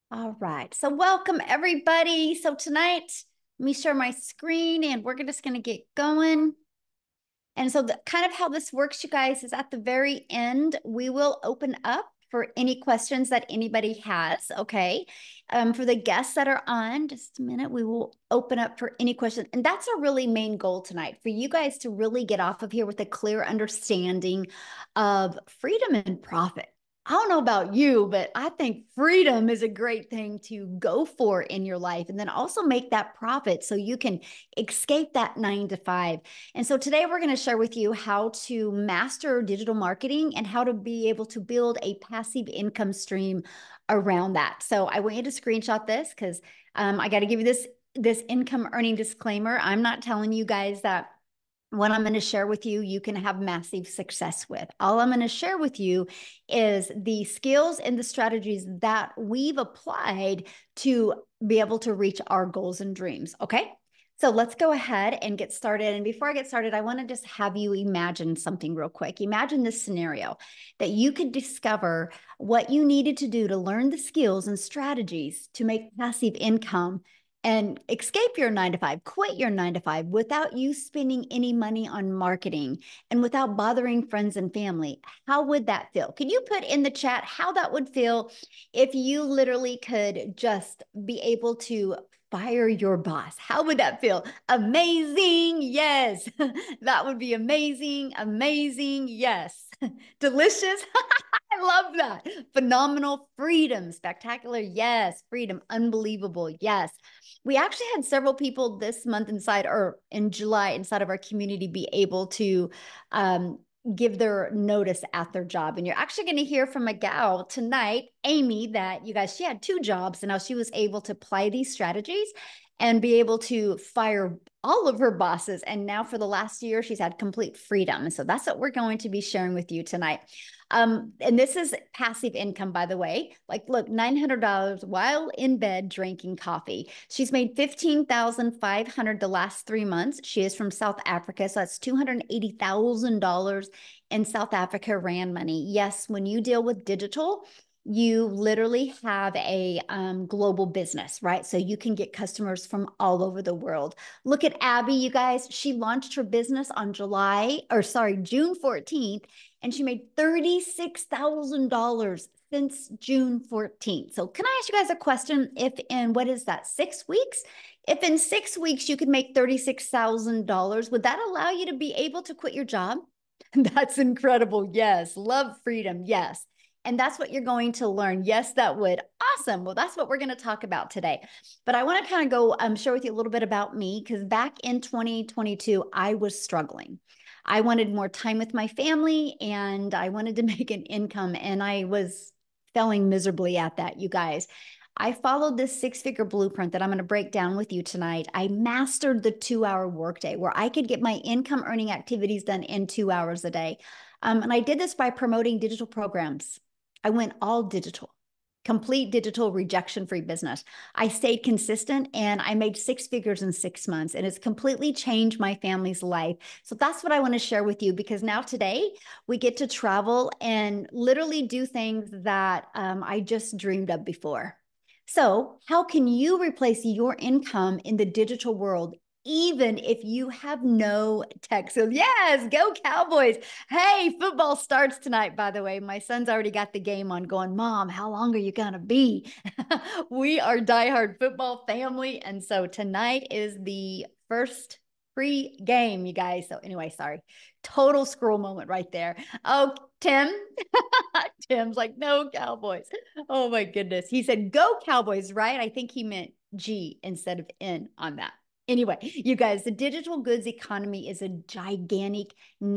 All right. So welcome everybody. So tonight, let me share my screen and we're just going to get going. And so kind of how this works, you guys, is at the very end, we will open up for any questions that anybody has. Okay. For the guests that are on, just a minute, we will open up for any questions. And that's our really main goal tonight, for you guys to really get off of here with a clear understanding of freedom and profit. I don't know about you, but I think freedom is a great thing to go for in your life, and then also make that profit so you can escape that 9 to 5. And so today we're going to share with you how to master digital marketing and how to be able to build a passive income stream around that. So I want you to screenshot this because I got to give you this income earning disclaimer. I'm not telling you guys that what I'm going to share with you, you can have massive success with. All I'm going to share with you is the skills and the strategies that we've applied to be able to reach our goals and dreams. Okay. So let's go ahead and get started. And before I get started, I want to just have you imagine something real quick. Imagine this scenario that you could discover what you needed to do to learn the skills and strategies to make passive income and escape your 9 to 5, quit your 9 to 5 without you spending any money on marketing and without bothering friends and family. How would that feel? Can you put in the chat how that would feel if you literally could just be able to fire your boss? How would that feel? Amazing. Yes. That would be amazing. Amazing. Yes. Delicious. I love that. Phenomenal. Freedom. Spectacular. Yes. Freedom. Unbelievable. Yes. We actually had several people this month inside or in July inside of our community be able to give their notice at their job. And you're actually going to hear from a gal tonight, Amy, that you guys, she had 2 jobs and now she was able to apply these strategies and be able to fire all of her bosses. And now for the last year, she's had complete freedom. So that's what we're going to be sharing with you tonight. And this is passive income, by the way. Like, look, $900 while in bed drinking coffee. She's made $15,500 the last 3 months. She is from South Africa, so that's $280,000 in South Africa rand money. Yes, when you deal with digital, you literally have a global business, right? So you can get customers from all over the world. Look at Abby, you guys. She launched her business on June 14th, and she made $36,000 since June 14th. So can I ask you guys a question? If in, what is that, 6 weeks? If in 6 weeks you could make $36,000, would that allow you to be able to quit your job? That's incredible. Yes. Love freedom. Yes. And that's what you're going to learn. Yes, that would. Awesome. Well, that's what we're going to talk about today. But I want to kind of go share with you a little bit about me, because back in 2022, I was struggling. I wanted more time with my family and I wanted to make an income, and I was failing miserably at that, you guys. I followed this 6-figure blueprint that I'm going to break down with you tonight. I mastered the 2-hour workday where I could get my income earning activities done in 2 hours a day. And I did this by promoting digital programs. I went all digital, complete digital, rejection-free business. I stayed consistent and I made 6 figures in 6 months, and it's completely changed my family's life. So that's what I want to share with you, because now today we get to travel and literally do things that I just dreamed of before. So how can you replace your income in the digital world, even if you have no tech? So yes, go Cowboys. Hey, football starts tonight, by the way. My son's already got the game on going, Mom, how long are you going to be? We are diehard football family. And so tonight is the first free game, you guys. So anyway, sorry. Total scroll moment right there. Oh, Tim. Tim's like, no Cowboys. Oh my goodness. He said, go Cowboys, right? I think he meant G instead of N on that. Anyway, you guys, the digital goods economy is a gigantic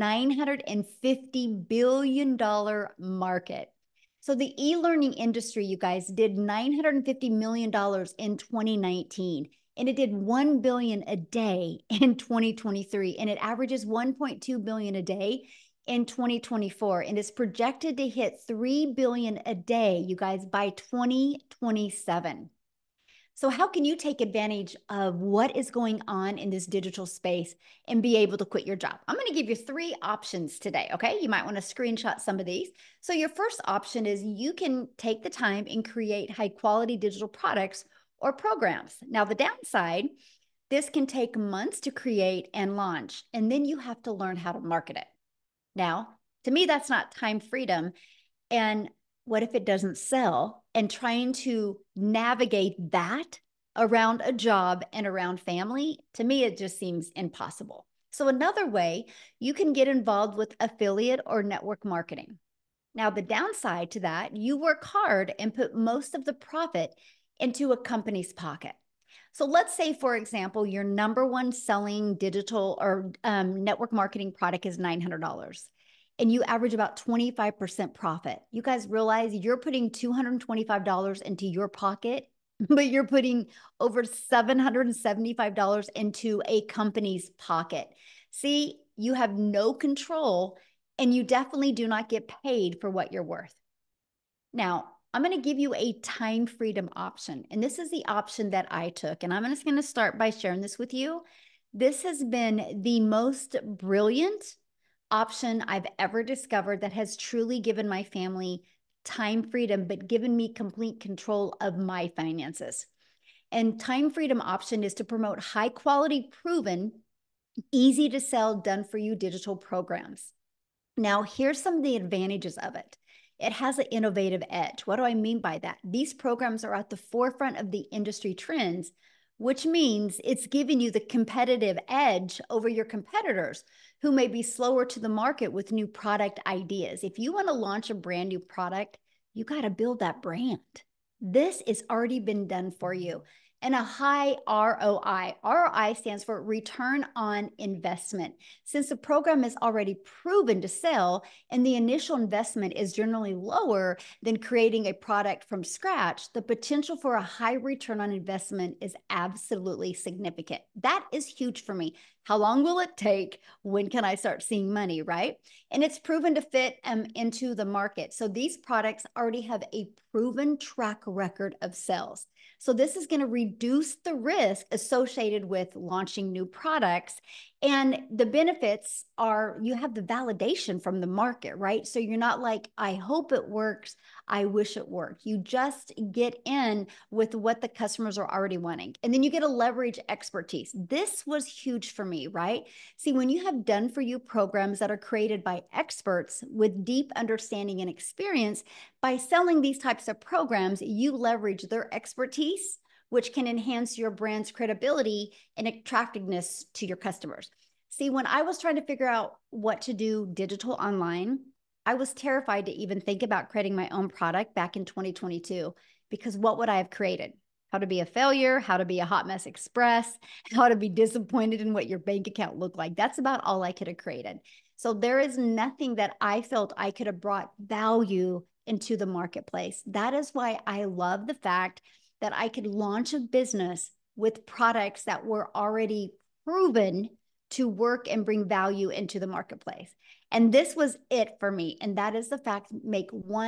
$950 billion market. So the e-learning industry, you guys, did $950 million in 2019, and it did 1 billion a day in 2023, and it averages 1.2 billion a day in 2024, and is projected to hit 3 billion a day, you guys, by 2027. So how can you take advantage of what is going on in this digital space and be able to quit your job? I'm going to give you 3 options today, okay? You might want to screenshot some of these. So your first option is you can take the time and create high quality digital products or programs. Now the downside, this can take months to create and launch, and then you have to learn how to market it. Now, to me, that's not time freedom. And what if it doesn't sell? And trying to navigate that around a job and around family, to me, it just seems impossible. So another way, you can get involved with affiliate or network marketing. Now, the downside to that, you work hard and put most of the profit into a company's pocket. So let's say, for example, your number one selling digital or network marketing product is $900 and you average about 25% profit. You guys realize you're putting $225 into your pocket, but you're putting over $775 into a company's pocket. See, you have no control and you definitely do not get paid for what you're worth. Now, I'm going to give you a time freedom option. And this is the option that I took. And I'm just going to start by sharing this with you. This has been the most brilliant option I've ever discovered that has truly given my family time freedom, but given me complete control of my finances. And time freedom option is to promote high quality, proven, easy to sell, done for you digital programs. Now, here's some of the advantages of it. It has an innovative edge. What do I mean by that? These programs are at the forefront of the industry trends, which means it's giving you the competitive edge over your competitors who may be slower to the market with new product ideas. If you want to launch a brand new product, you got to build that brand. This has already been done for you. And a high ROI. ROI stands for return on investment. Since the program is already proven to sell and the initial investment is generally lower than creating a product from scratch, the potential for a high return on investment is absolutely significant. That is huge for me. How long will it take? When can I start seeing money, right? And it's proven to fit into the market. So these products already have a proven track record of sales. So this is going to reduce the risk associated with launching new products. And the benefits are you have the validation from the market, right? So you're not like, I hope it works. I wish it worked. You just get in with what the customers are already wanting. And then you get to leverage expertise. This was huge for me, right? See, when you have done for you programs that are created by experts with deep understanding and experience, by selling these types of programs, you leverage their expertise, which can enhance your brand's credibility and attractiveness to your customers. See, when I was trying to figure out what to do digital online, I was terrified to even think about creating my own product back in 2022, because what would I have created? How to be a failure, how to be a hot mess express, how to be disappointed in what your bank account looked like. That's about all I could have created. So there is nothing that I felt I could have brought value into the marketplace. That is why I love the fact that I could launch a business with products that were already proven to work and bring value into the marketplace. And this was it for me. And that is the fact, make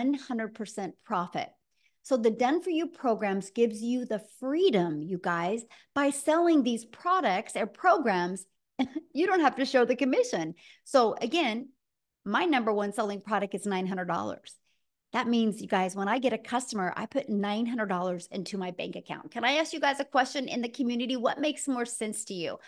100% profit. So the Done For You programs gives you the freedom, you guys, by selling these products or programs, you don't have to show the commission. So again, my number one selling product is $900. That means, you guys, when I get a customer, I put $900 into my bank account. Can I ask you guys a question in the community? What makes more sense to you?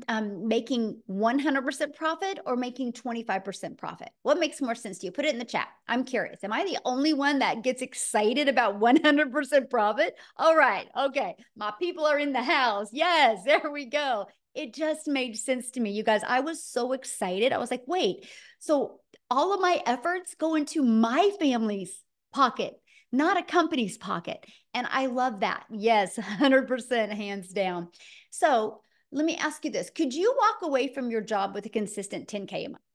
Making 100% profit or making 25% profit? What makes more sense to you? Put it in the chat. I'm curious. Am I the only one that gets excited about 100% profit? All right. Okay. My people are in the house. Yes, there we go. It just made sense to me. You guys, I was so excited. I was like, wait, so all of my efforts go into my family's pocket, not a company's pocket. And I love that. Yes, 100% hands down. So let me ask you this. Could you walk away from your job with a consistent 10K a month?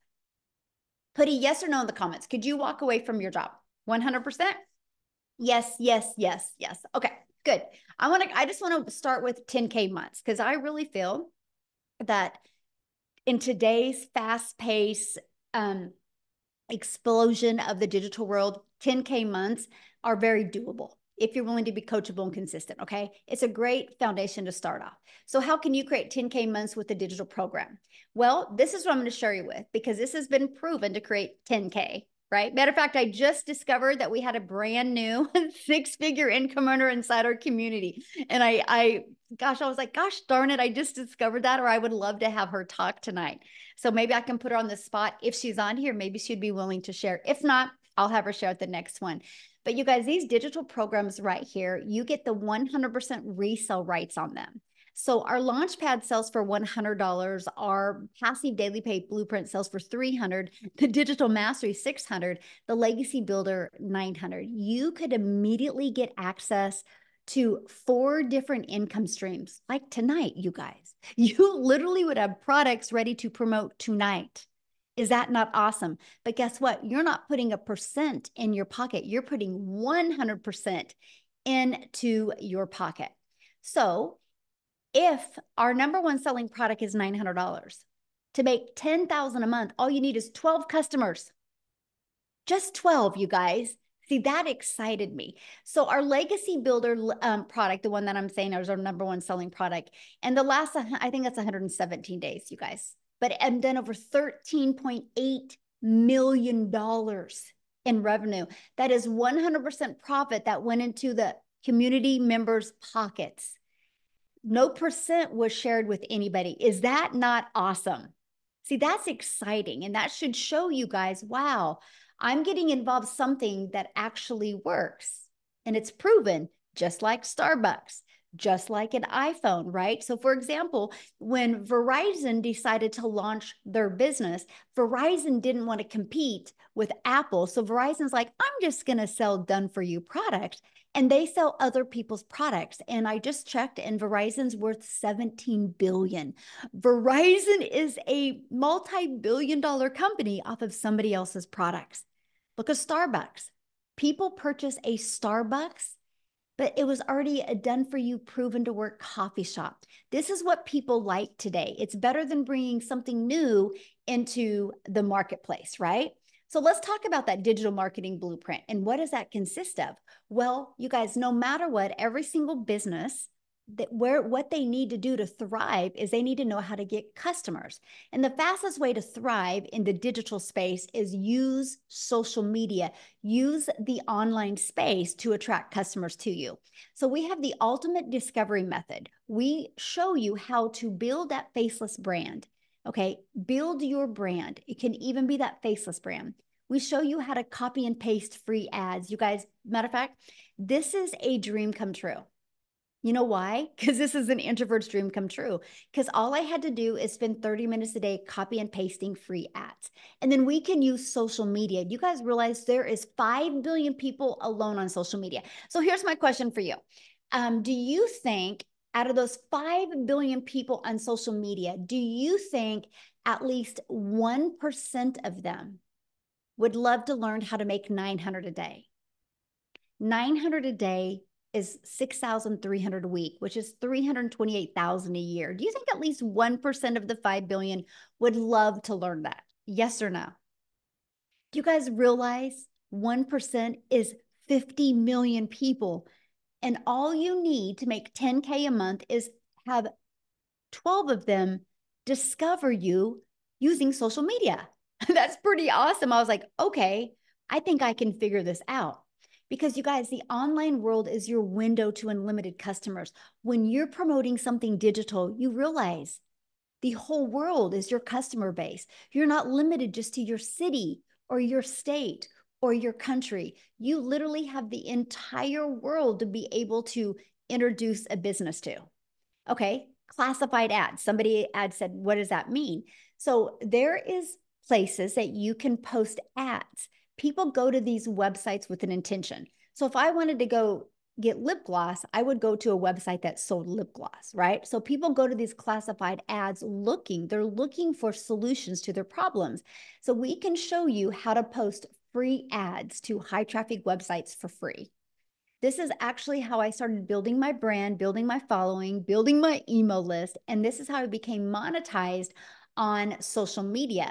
Put a yes or no in the comments. Could you walk away from your job? 100%? Yes, yes, yes, yes. Okay, good. I just want to start with 10K months because I really feel that in today's fast-paced explosion of the digital world, 10K months are very doable. if you're willing to be coachable and consistent, okay? It's a great foundation to start off. So how can you create 10K months with a digital program? Well, this is what I'm going to share you with, because this has been proven to create 10K, right? Matter of fact, I just discovered that we had a brand new 6-figure income earner inside our community. And I was like, gosh darn it, I just discovered that, or I would love to have her talk tonight. So maybe I can put her on the spot. If she's on here, maybe she'd be willing to share. If not, I'll have her share at the next one. But you guys, these digital programs right here, you get the 100% resale rights on them. So our Launchpad sells for $100. Our Passive Daily Pay Blueprint sells for $300. The Digital Mastery $600. The Legacy Builder $900. You could immediately get access to 4 different income streams. Like tonight, you guys, you literally would have products ready to promote tonight. Is that not awesome? But guess what? You're not putting a percent in your pocket. You're putting 100% into your pocket. So if our number one selling product is $900, to make $10,000 a month, all you need is 12 customers. Just 12, you guys. See, that excited me. So our Legacy Builder product, the one that I'm saying is our number one selling product, and the last, I think that's 117 days, you guys. But I've done over $13.8 million in revenue. That is 100% profit that went into the community members' pockets. No percent was shared with anybody. Is that not awesome? See, that's exciting. And that should show you guys, wow, I'm getting involved in something that actually works. And it's proven, just like Starbucks, just like an iPhone, right? So for example, when Verizon decided to launch their business, Verizon didn't want to compete with Apple. So Verizon's like, I'm just going to sell done for you products. And they sell other people's products. And I just checked, and Verizon's worth $17 billion. Verizon is a multi-billion-dollar company off of somebody else's products. Look at Starbucks. People purchase a Starbucks, but it was already a done-for-you, proven-to-work coffee shop. This is what people like today. It's better than bringing something new into the marketplace, right? So let's talk about that digital marketing blueprint. And what does that consist of? Well, you guys, no matter what, every single business, what they need to do to thrive is they need to know how to get customers. And the fastest way to thrive in the digital space is use social media, use the online space to attract customers to you. So we have the ultimate discovery method. We show you how to build that faceless brand. Okay, build your brand. It can even be that faceless brand. We show you how to copy and paste free ads. You guys, matter of fact, this is a dream come true. You know why? Because this is an introvert's dream come true. Because all I had to do is spend 30 minutes a day copy and pasting free ads. And then we can use social media. You guys realize there is 5 billion people alone on social media. So here's my question for you. Do you think out of those 5 billion people on social media, do you think at least 1% of them would love to learn how to make 900 a day? 900 a day is 6,300 a week, which is 328,000 a year. Do you think at least 1% of the 5 billion would love to learn that? Yes or no? Do you guys realize 1% is 50 million people? And all you need to make 10K a month is have 12 of them discover you using social media. That's pretty awesome. I was like, okay, I think I can figure this out. Because you guys, the online world is your window to unlimited customers. When you're promoting something digital, you realize the whole world is your customer base. You're not limited just to your city or your state or your country. You literally have the entire world to be able to introduce a business to. Okay, classified ads. Somebody said, what does that mean? So there is places that you can post ads. People go to these websites with an intention. So if I wanted to go get lip gloss, I would go to a website that sold lip gloss, right? So people go to these classified ads they're looking for solutions to their problems. So we can show you how to post free ads to high traffic websites for free. This is actually how I started building my brand, building my following, building my email list. And this is how I became monetized on social media.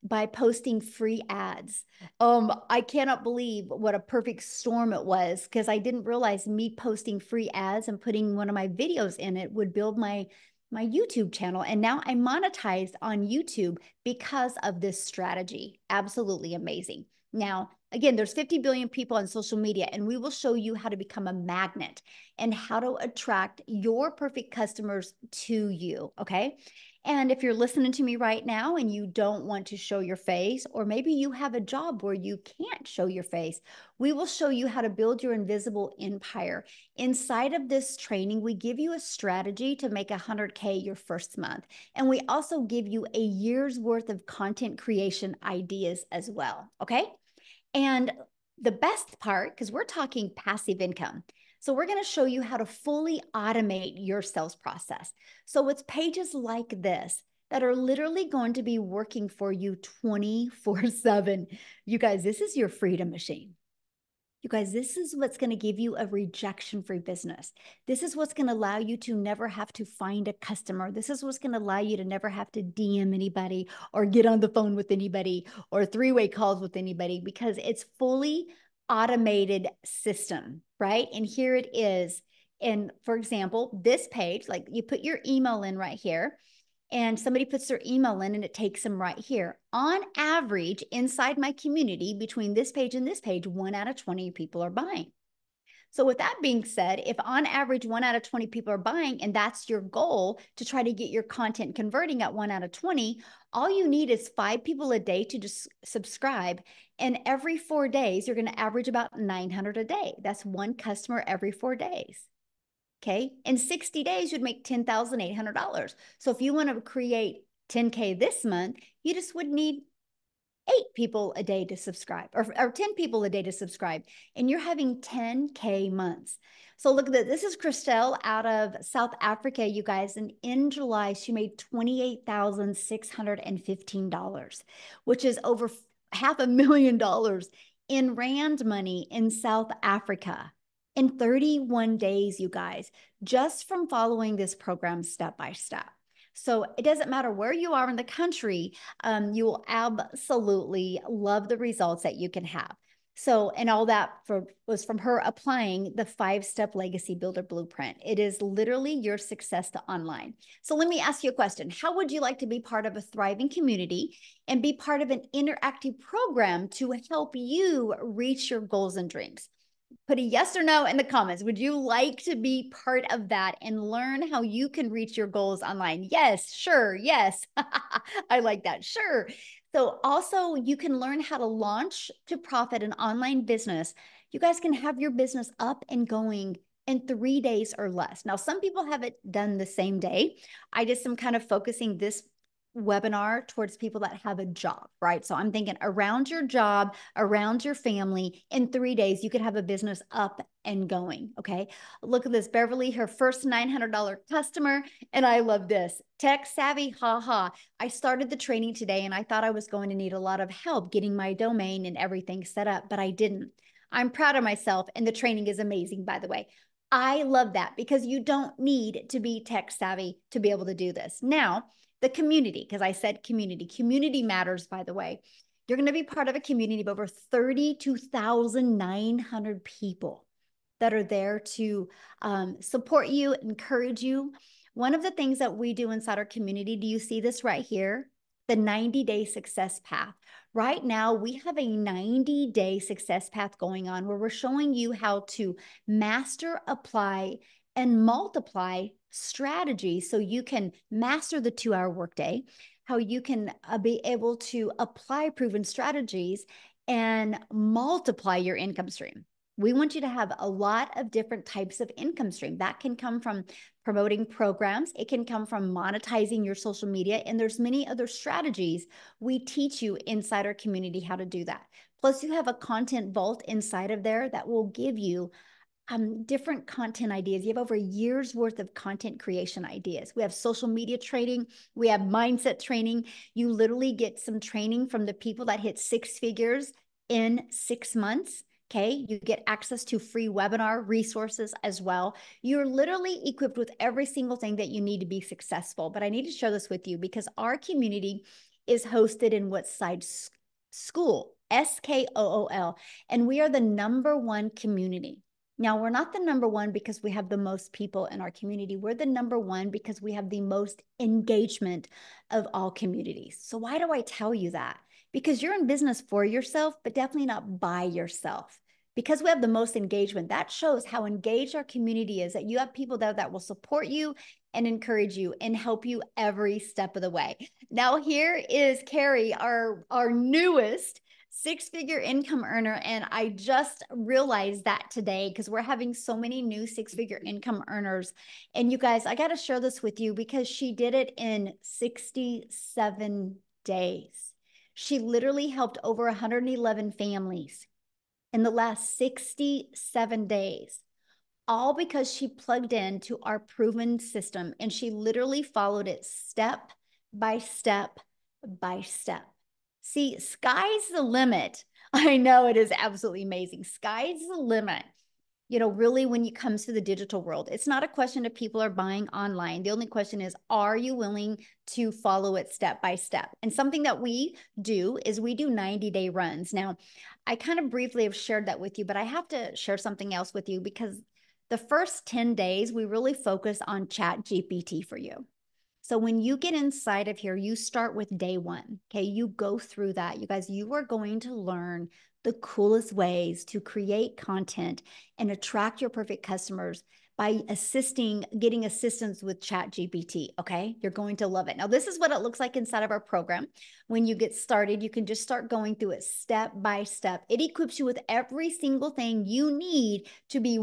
by posting free ads. I cannot believe what a perfect storm it was, because I didn't realize me posting free ads and putting one of my videos in it would build my YouTube channel. And now I'm monetized on YouTube because of this strategy. Absolutely amazing. Now, again, there's 50 billion people on social media, and we will show you how to become a magnet and how to attract your perfect customers to you, okay? And if you're listening to me right now and you don't want to show your face, or maybe you have a job where you can't show your face, we will show you how to build your invisible empire. Inside of this training, we give you a strategy to make 100K your first month. And we also give you a year's worth of content creation ideas as well, okay? And the best part, because we're talking passive income. So we're going to show you how to fully automate your sales process. So it's pages like this that are literally going to be working for you 24/7. You guys, this is your freedom machine. You guys, this is what's going to give you a rejection-free business. This is what's going to allow you to never have to find a customer. This is what's going to allow you to never have to DM anybody or get on the phone with anybody or three-way calls with anybody, because it's fully automated system, right? And here it is. And for example, this page, like you put your email in right here, and somebody puts their email in and it takes them right here. On average, inside my community, between this page and this page, 1 out of 20 people are buying. So with that being said, if on average 1 out of 20 people are buying, and that's your goal to try to get your content converting at 1 out of 20, all you need is 5 people a day to just subscribe. And every 4 days, you're going to average about 900 a day. That's one customer every 4 days. Okay. In 60 days, you'd make $10,800. So if you want to create 10K this month, you just would need 8 people a day to subscribe, or 10 people a day to subscribe. And you're having 10K months. So look at this. This is Christelle out of South Africa, you guys. And in July, she made $28,615, which is over $500,000 in Rand money in South Africa. In 31 days, you guys, just from following this program step by step. So it doesn't matter where you are in the country, you will absolutely love the results that you can have. So, and all that was from her applying the 5-step legacy builder blueprint. It is literally your success to online. So let me ask you a question. How would you like to be part of a thriving community and be part of an interactive program to help you reach your goals and dreams? Put a yes or no in the comments. Would you like to be part of that and learn how you can reach your goals online? Yes, sure, yes. I like that, sure. So also you can learn how to launch to profit an online business. You guys can have your business up and going in 3 days or less. Now, some people have it done the same day. I just am kind of focusing this webinar towards people that have a job, right? So I'm thinking around your job, around your family, in 3 days, you could have a business up and going, okay? Look at this, Beverly, her first $900 customer, and I love this. Tech savvy, haha. I started the training today and I thought I was going to need a lot of help getting my domain and everything set up, but I didn't. I'm proud of myself, and the training is amazing, by the way. I love that, because you don't need to be tech savvy to be able to do this. Now, the community, because I said community matters, by the way. You're going to be part of a community of over 32,900 people that are there to support you, encourage you. One of the things that we do inside our community, do you see this right here? The 90-day success path. Right now, we have a 90-day success path going on where we're showing you how to master, apply, and multiply strategies so you can master the 2-hour workday, how you can be able to apply proven strategies and multiply your income stream. We want you to have a lot of different types of income stream. That can come from promoting programs. It can come from monetizing your social media. And there's many other strategies we teach you inside our community how to do that. Plus, you have a content vault inside of there that will give you different content ideas. You have over a year's worth of content creation ideas. We have social media training. We have mindset training. You literally get some training from the people that hit 6 figures in 6 months. Okay, you get access to free webinar resources as well. You're literally equipped with every single thing that you need to be successful. But I need to share this with you because our community is hosted in Woodside School, SKOOL, and we are the #1 community. Now, we're not the #1 because we have the most people in our community. We're the #1 because we have the most engagement of all communities. So why do I tell you that? Because you're in business for yourself, but definitely not by yourself. Because we have the most engagement, that shows how engaged our community is, that you have people that will support you and encourage you and help you every step of the way. Now, here is Carrie, our newest six-figure income earner. And I just realized that today because we're having so many new six-figure income earners. And you guys, I got to share this with you because she did it in 67 days. She literally helped over 111 families in the last 67 days, all because she plugged into our proven system and she literally followed it step by step by step. See, sky's the limit. I know it is absolutely amazing. Sky's the limit. You know, really, when it comes to the digital world, it's not a question of people are buying online. The only question is, are you willing to follow it step by step? And something that we do is we do 90-day runs. Now, I kind of briefly have shared that with you, but I have to share something else with you because the first 10 days, we really focus on Chat GPT for you. So when you get inside of here, you start with day 1. Okay. You go through that. You guys, you are going to learn the coolest ways to create content and attract your perfect customers by getting assistance with Chat GPT. Okay. You're going to love it. Now, this is what it looks like inside of our program. When you get started, you can just start going through it step by step. It equips you with every single thing you need to be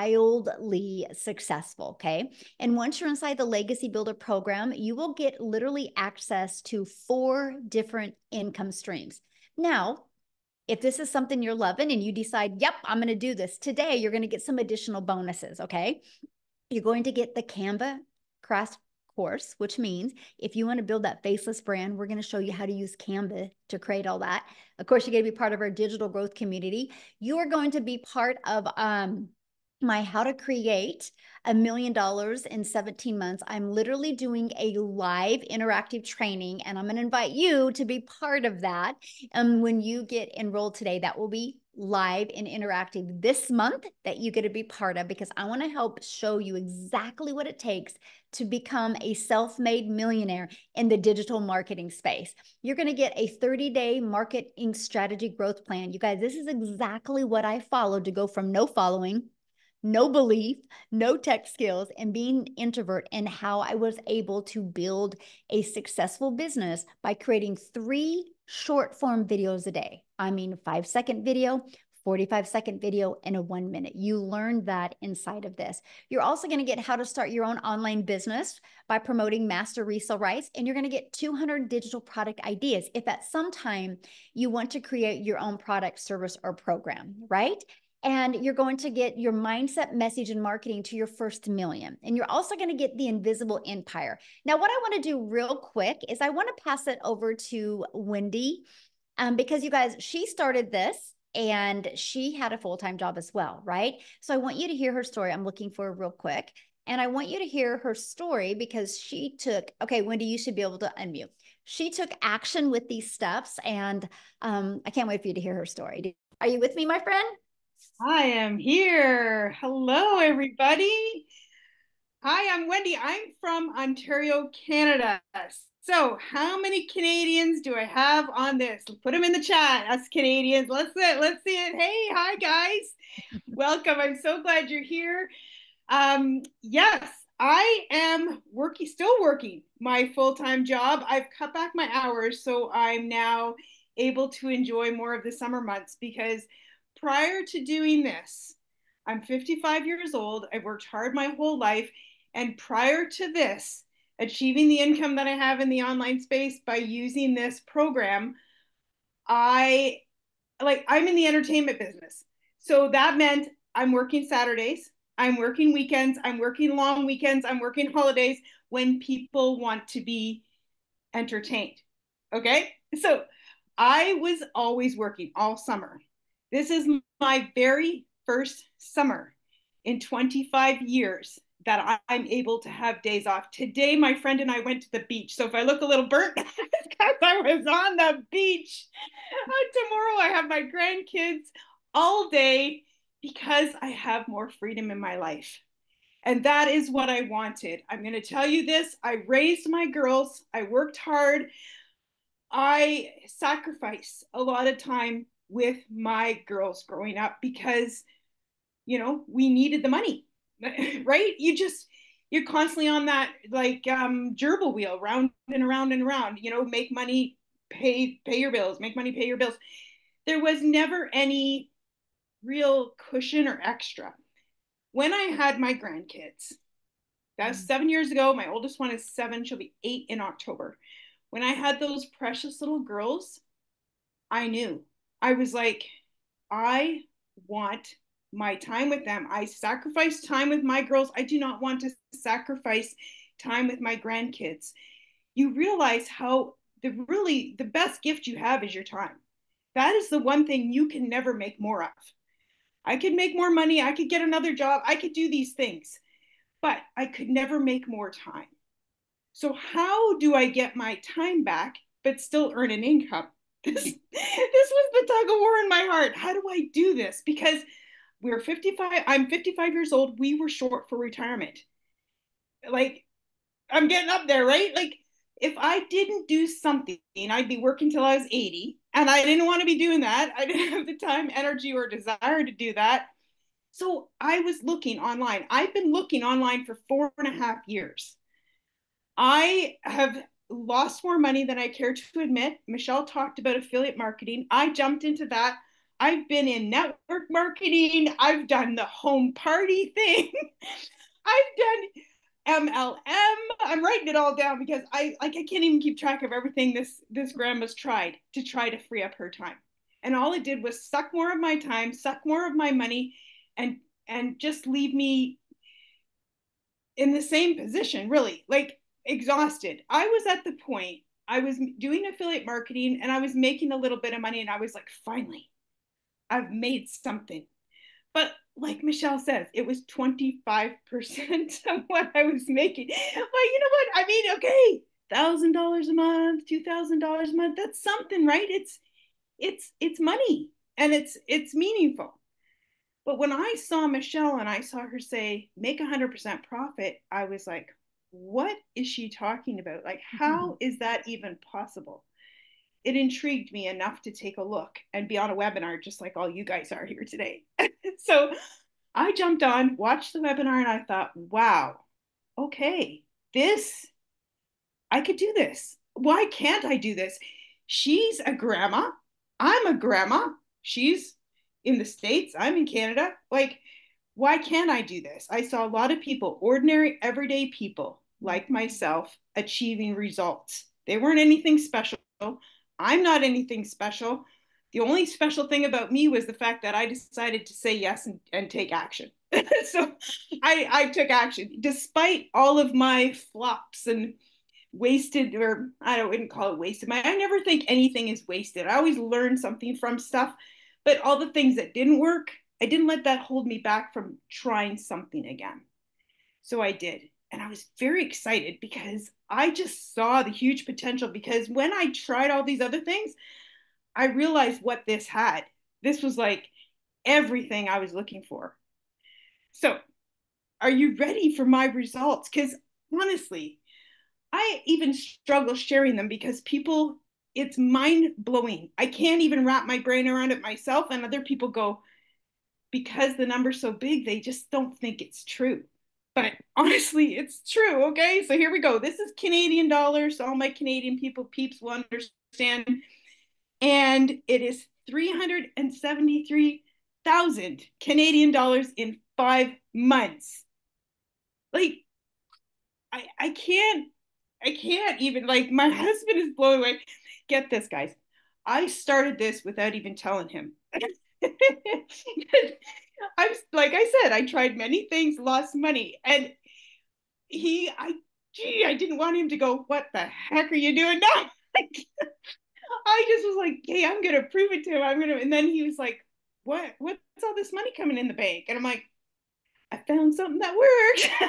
wildly successful. Okay. And once you're inside the Legacy Builder program, you will get literally access to 4 different income streams. Now, if this is something you're loving and you decide, yep, I'm going to do this today, you're going to get some additional bonuses. Okay. You're going to get the Canva crash course, which means if you want to build that faceless brand, we're going to show you how to use Canva to create all that. Of course, you're going to be part of our digital growth community. You are going to be part of my How to Create $1 million in 17 months. I'm literally doing a live interactive training, and I'm going to invite you to be part of that. When you get enrolled today, that will be live and interactive this month that you get to be part of, because I want to help show you exactly what it takes to become a self-made millionaire in the digital marketing space. You're going to get a 30-day marketing strategy growth plan. You guys, this is exactly what I followed to go from no following, no belief, no tech skills, and being an introvert, and how I was able to build a successful business by creating 3 short form videos a day. I mean, 5-second video, 45-second video, and a 1-minute. You learn that inside of this. You're also going to get how to start your own online business by promoting master resale rights, and you're going to get 200 digital product ideas if at some time you want to create your own product, service, or program, right? And you're going to get your mindset, message, and marketing to your first million. And you're also going to get the invisible empire. Now, what I want to do real quick is I want to pass it over to Wendy, because you guys, she started this and she had a full-time job as well, right? So I want you to hear her story. I'm looking for it real quick. And I want you to hear her story because she took, okay, Wendy, you should be able to unmute. She took action with these steps, and I can't wait for you to hear her story. Are you with me, my friend? I am here. Hello, everybody. Hi, I'm Wendy. I'm from Ontario, Canada. So, how many Canadians do I have on this? Put them in the chat. Us Canadians. Let's see it. Let's see it. Hey, hi, guys. Welcome. I'm so glad you're here. Yes, I am still working my full-time job. I've cut back my hours, so I'm now able to enjoy more of the summer months, because prior to doing this, I'm 55 years old. I've worked hard my whole life. And prior to this, achieving the income that I have in the online space by using this program, I'm in the entertainment business. So that meant I'm working Saturdays, I'm working weekends, I'm working long weekends, I'm working holidays when people want to be entertained. Okay? So I was always working all summer. This is my very first summer in 25 years that I'm able to have days off. Today, my friend and I went to the beach. So if I look a little burnt, it's because I was on the beach. Tomorrow, I have my grandkids all day because I have more freedom in my life. And that is what I wanted. I'm going to tell you this. I raised my girls. I worked hard. I sacrificed a lot of time with my girls growing up because, we needed the money, right? You're constantly on that like gerbil wheel, round and around and around, make money, pay your bills, make money, pay your bills. There was never any real cushion or extra. When I had my grandkids, that was 7 years ago. My oldest one is 7. She'll be 8 in October. When I had those precious little girls, I knew. I was like, I want my time with them. I sacrificed time with my girls. I do not want to sacrifice time with my grandkids. You realize how the best gift you have is your time. That is the one thing you can never make more of. I could make more money. I could get another job. I could do these things, but I could never make more time. So how do I get my time back, but still earn an income? This was the tug of war in my heart. How do I do this? Because we're 55. I'm 55 years old. We were short for retirement. Like, I'm getting up there, right? Like, if I didn't do something, I'd be working till I was 80. And I didn't want to be doing that. I didn't have the time, energy, or desire to do that. So I was looking online. I've been looking online for 4.5 years. I have lost more money than I care to admit. Michelle talked about affiliate marketing. I jumped into that. I've been in network marketing. I've done the home party thing. I've done MLM. I'm writing it all down because I can't even keep track of everything this grandma's tried to free up her time. And all it did was suck more of my time, suck more of my money, and just leave me in the same position, really, like exhausted. I was at the point, I was doing affiliate marketing and I was making a little bit of money, and I was like, finally, I've made something. But like Michelle says, it was 25% of what I was making. But you know what? I mean, okay, $1,000 a month, $2,000 a month, that's something, right? It's money, and it's meaningful. But when I saw Michelle and I saw her say, make 100% profit, I was like, what is she talking about? Like, how is that even possible? It intrigued me enough to take a look and be on a webinar, just like all you guys are here today. So I jumped on, watched the webinar, and I thought, wow, okay, I could do this. Why can't I do this? She's a grandma. I'm a grandma. She's in the States. I'm in Canada. Like, why can't I do this? I saw a lot of people, ordinary, everyday people like myself, achieving results. They weren't anything special. I'm not anything special. The only special thing about me was the fact that I decided to say yes and take action. So I took action despite all of my flops and wasted, or wouldn't call it wasted. I never think anything is wasted. I always learn something from stuff, but all the things that didn't work, I didn't let that hold me back from trying something again. So I did. And I was very excited because I just saw the huge potential, because when I tried all these other things, I realized what this had. This was like everything I was looking for. So are you ready for my results? Because honestly, I even struggle sharing them because people, it's mind blowing. I can't even wrap my brain around it myself. And other people go, because the number's so big, they just don't think it's true. But honestly, it's true. Okay. So here we go. This is Canadian dollars. So all my Canadian peeps will understand. And it is 373,000 Canadian dollars in 5 months. Like, I can't even, like, my husband is blown away. Get this, guys. I started this without even telling him. I was, like I said, I tried many things, lost money, and I didn't want him to go, what the heck are you doing now? I just was like, hey, I'm gonna prove it to him. And then he was like, what's all this money coming in the bank? And I'm like, I found something that works.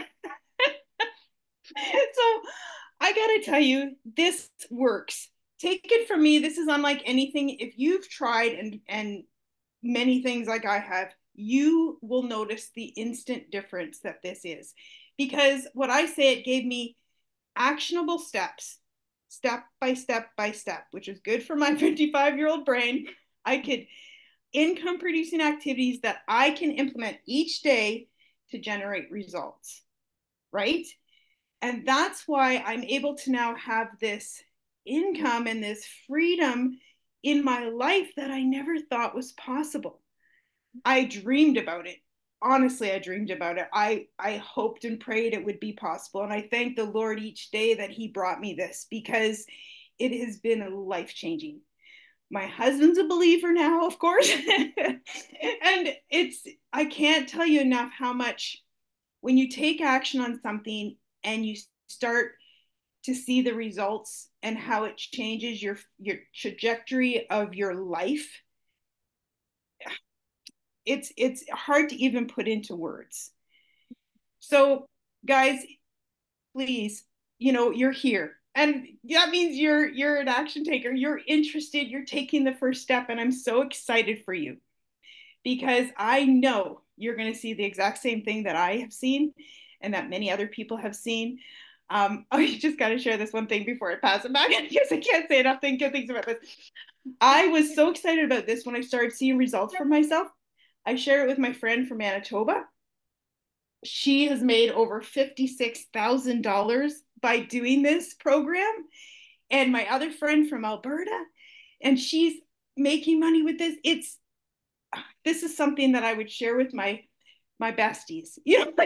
So I gotta tell you, this works. Take it from me, this is unlike anything. If you've tried and many things like I have, you will notice the instant difference that this is. Because what I say, it gave me actionable steps, step by step, which is good for my 55-year-old brain. I could income producing activities that I can implement each day to generate results, right? And that's why I'm able to now have this income and this freedom in my life that I never thought was possible. I dreamed about it. Honestly, I dreamed about it. I hoped and prayed it would be possible. And I thank the Lord each day that He brought me this, because it has been life changing. My husband's a believer now, of course. And I can't tell you enough how much, when you take action on something and you start to see the results and how it changes your trajectory of your life, it's hard to even put into words. So guys, please, you're here, and that means you're an action taker, you're interested, you're taking the first step, and I'm so excited for you, because I know you're going to see the exact same thing that I have seen and that many other people have seen. I just got to share this one thing before I pass it back, because I can't say enough good things about this. I was so excited about this when I started seeing results for myself. I share it with my friend from Manitoba. She has made over $56,000 by doing this program. And my other friend from Alberta, and she's making money with this. This is something that I would share with my besties.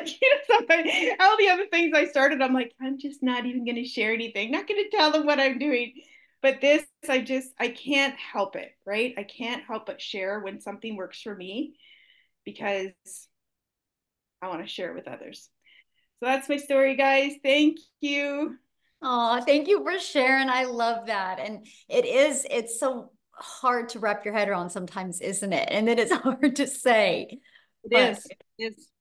All the other things I started, I'm like, I'm just not even going to share anything. Not going to tell them what I'm doing. But this, I can't help it, right? I can't help but share when something works for me, because I want to share it with others. So that's my story, guys. Thank you. Oh, thank you for sharing. I love that. And it's so hard to wrap your head around sometimes, isn't it? And then it's hard to say. It But is. It is.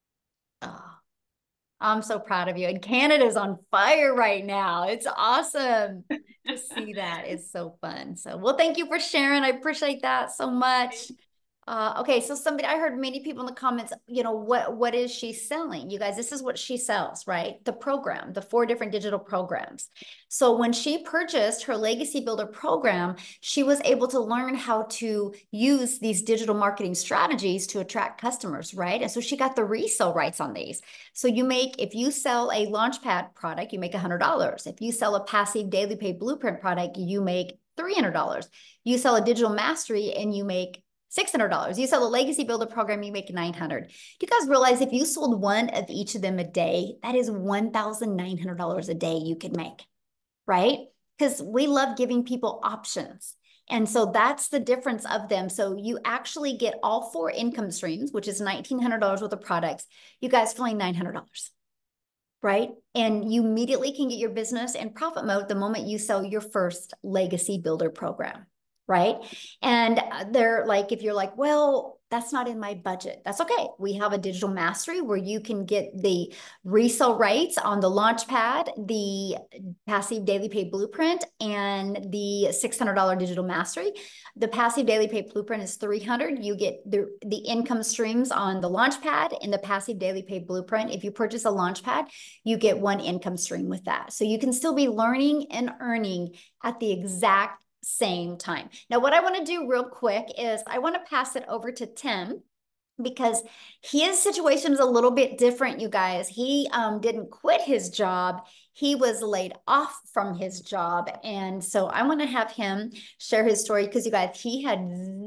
oh, I'm so proud of you. And Canada's on fire right now. It's awesome to see that. It's so fun. So, well, thank you for sharing. I appreciate that so much. Okay, so I heard many people in the comments, what is she selling? You guys, this is what she sells, right? The program, the 4 different digital programs. So when she purchased her Legacy Builder program, she was able to learn how to use these digital marketing strategies to attract customers, right? And so she got the resale rights on these. So if you sell a Launchpad product, you make $100. If you sell a passive daily pay blueprint product, you make $300. You sell a digital mastery and you make $600. You sell a Legacy Builder program, you make $900. Do you guys realize if you sold one of each of them a day, that is $1,900 a day you could make, right? Because we love giving people options. And so that's the difference of them. So you actually get all 4 income streams, which is $1,900 worth of products. You guys for only $900, right? And you immediately can get your business in profit mode the moment you sell your first Legacy Builder program, right? And they're like, if you're like, well, that's not in my budget, that's okay. We have a digital mastery where you can get the resale rights on the Launchpad, the passive daily pay blueprint, and the $600 digital mastery. The passive daily pay blueprint is $300. You get the income streams on the Launchpad and the passive daily pay blueprint. If you purchase a Launchpad, you get 1 income stream with that. So you can still be learning and earning at the exact same time. Now, what I want to do real quick is I want to pass it over to Tim, because his situation is a little bit different, you guys. He didn't quit his job. He was laid off from his job. And so I want to have him share his story, because you guys, he had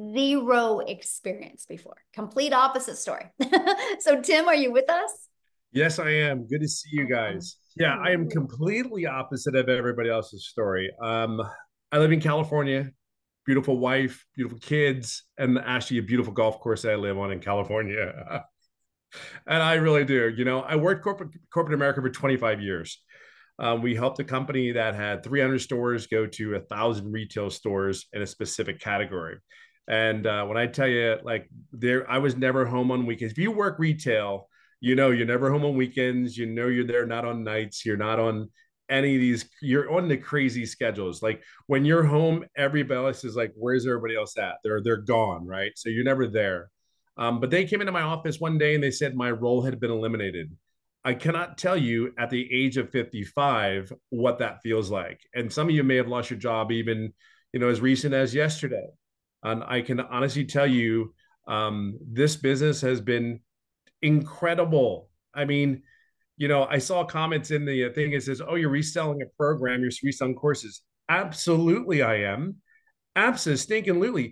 0 experience before. Complete opposite story. So Tim, are you with us? Yes, I am. Good to see you guys. Yeah, I am completely opposite of everybody else's story. I live in California, beautiful wife, beautiful kids, and actually a beautiful golf course that I live on in California. And I really do. I worked corporate America for 25 years. We helped a company that had 300 stores go to 1,000 retail stores in a specific category. And when I tell you, like, I was never home on weekends. If you work retail, You know, you're never home on weekends. You know, you're there not on nights. You're not on any of these. You're on the crazy schedules. Like when you're home, everybody else is like, "Where's everybody else at?" They're gone, right? So you're never there. But they came into my office one day and they said my role had been eliminated. I cannot tell you at the age of 55 what that feels like. And some of you may have lost your job even, as recent as yesterday. And I can honestly tell you, this business has been incredible. I mean, I saw comments in the thing. It says, "Oh, you're reselling a program. You're reselling courses." Absolutely, I am. Absolutely.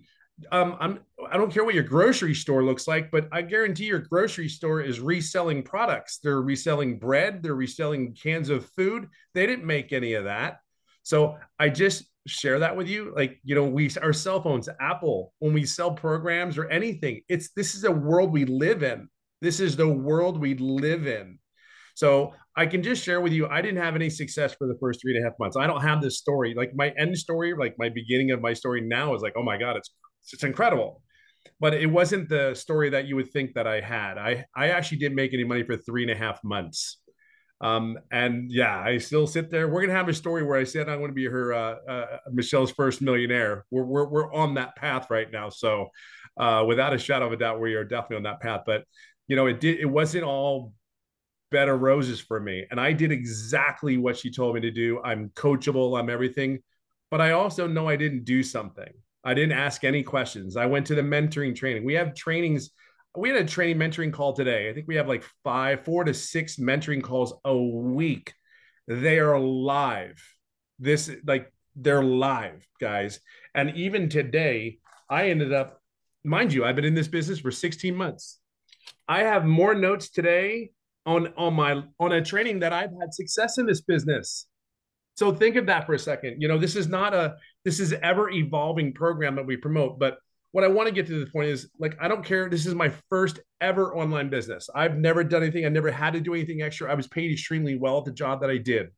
I don't care what your grocery store looks like, but I guarantee your grocery store is reselling products. They're reselling bread. They're reselling cans of food. They didn't make any of that. So I just share that with you. Like, our cell phones, Apple, when we sell programs or anything, this is a world we live in. This is the world we live in. So I can just share with you, I didn't have any success for the first 3.5 months. I don't have this story. Like my end story, like my beginning of my story now is like, oh my God, it's incredible. But it wasn't the story that you would think that I had. I actually didn't make any money for 3.5 months. And yeah, I still sit there. We're gonna have a story where I said I'm going to be her Michelle's first millionaire. We're on that path right now. So without a shadow of a doubt, we are definitely on that path. But it wasn't all bed of roses for me. And I did exactly what she told me to do. I'm coachable, I'm everything. But I also know I didn't do something. I didn't ask any questions. I went to the mentoring training. We have trainings. We had a training mentoring call today. I think we have like 4 to 6 mentoring calls a week. They are live. They're live, guys. And even today, I ended up, mind you, I've been in this business for 16 months. I have more notes today on a training that I've had success in this business. So think of that for a second. This is ever evolving program that we promote. But what I want to get to the point is, like, I don't care. This is my first ever online business. I've never done anything. I never had to do anything extra. I was paid extremely well at the job that I did.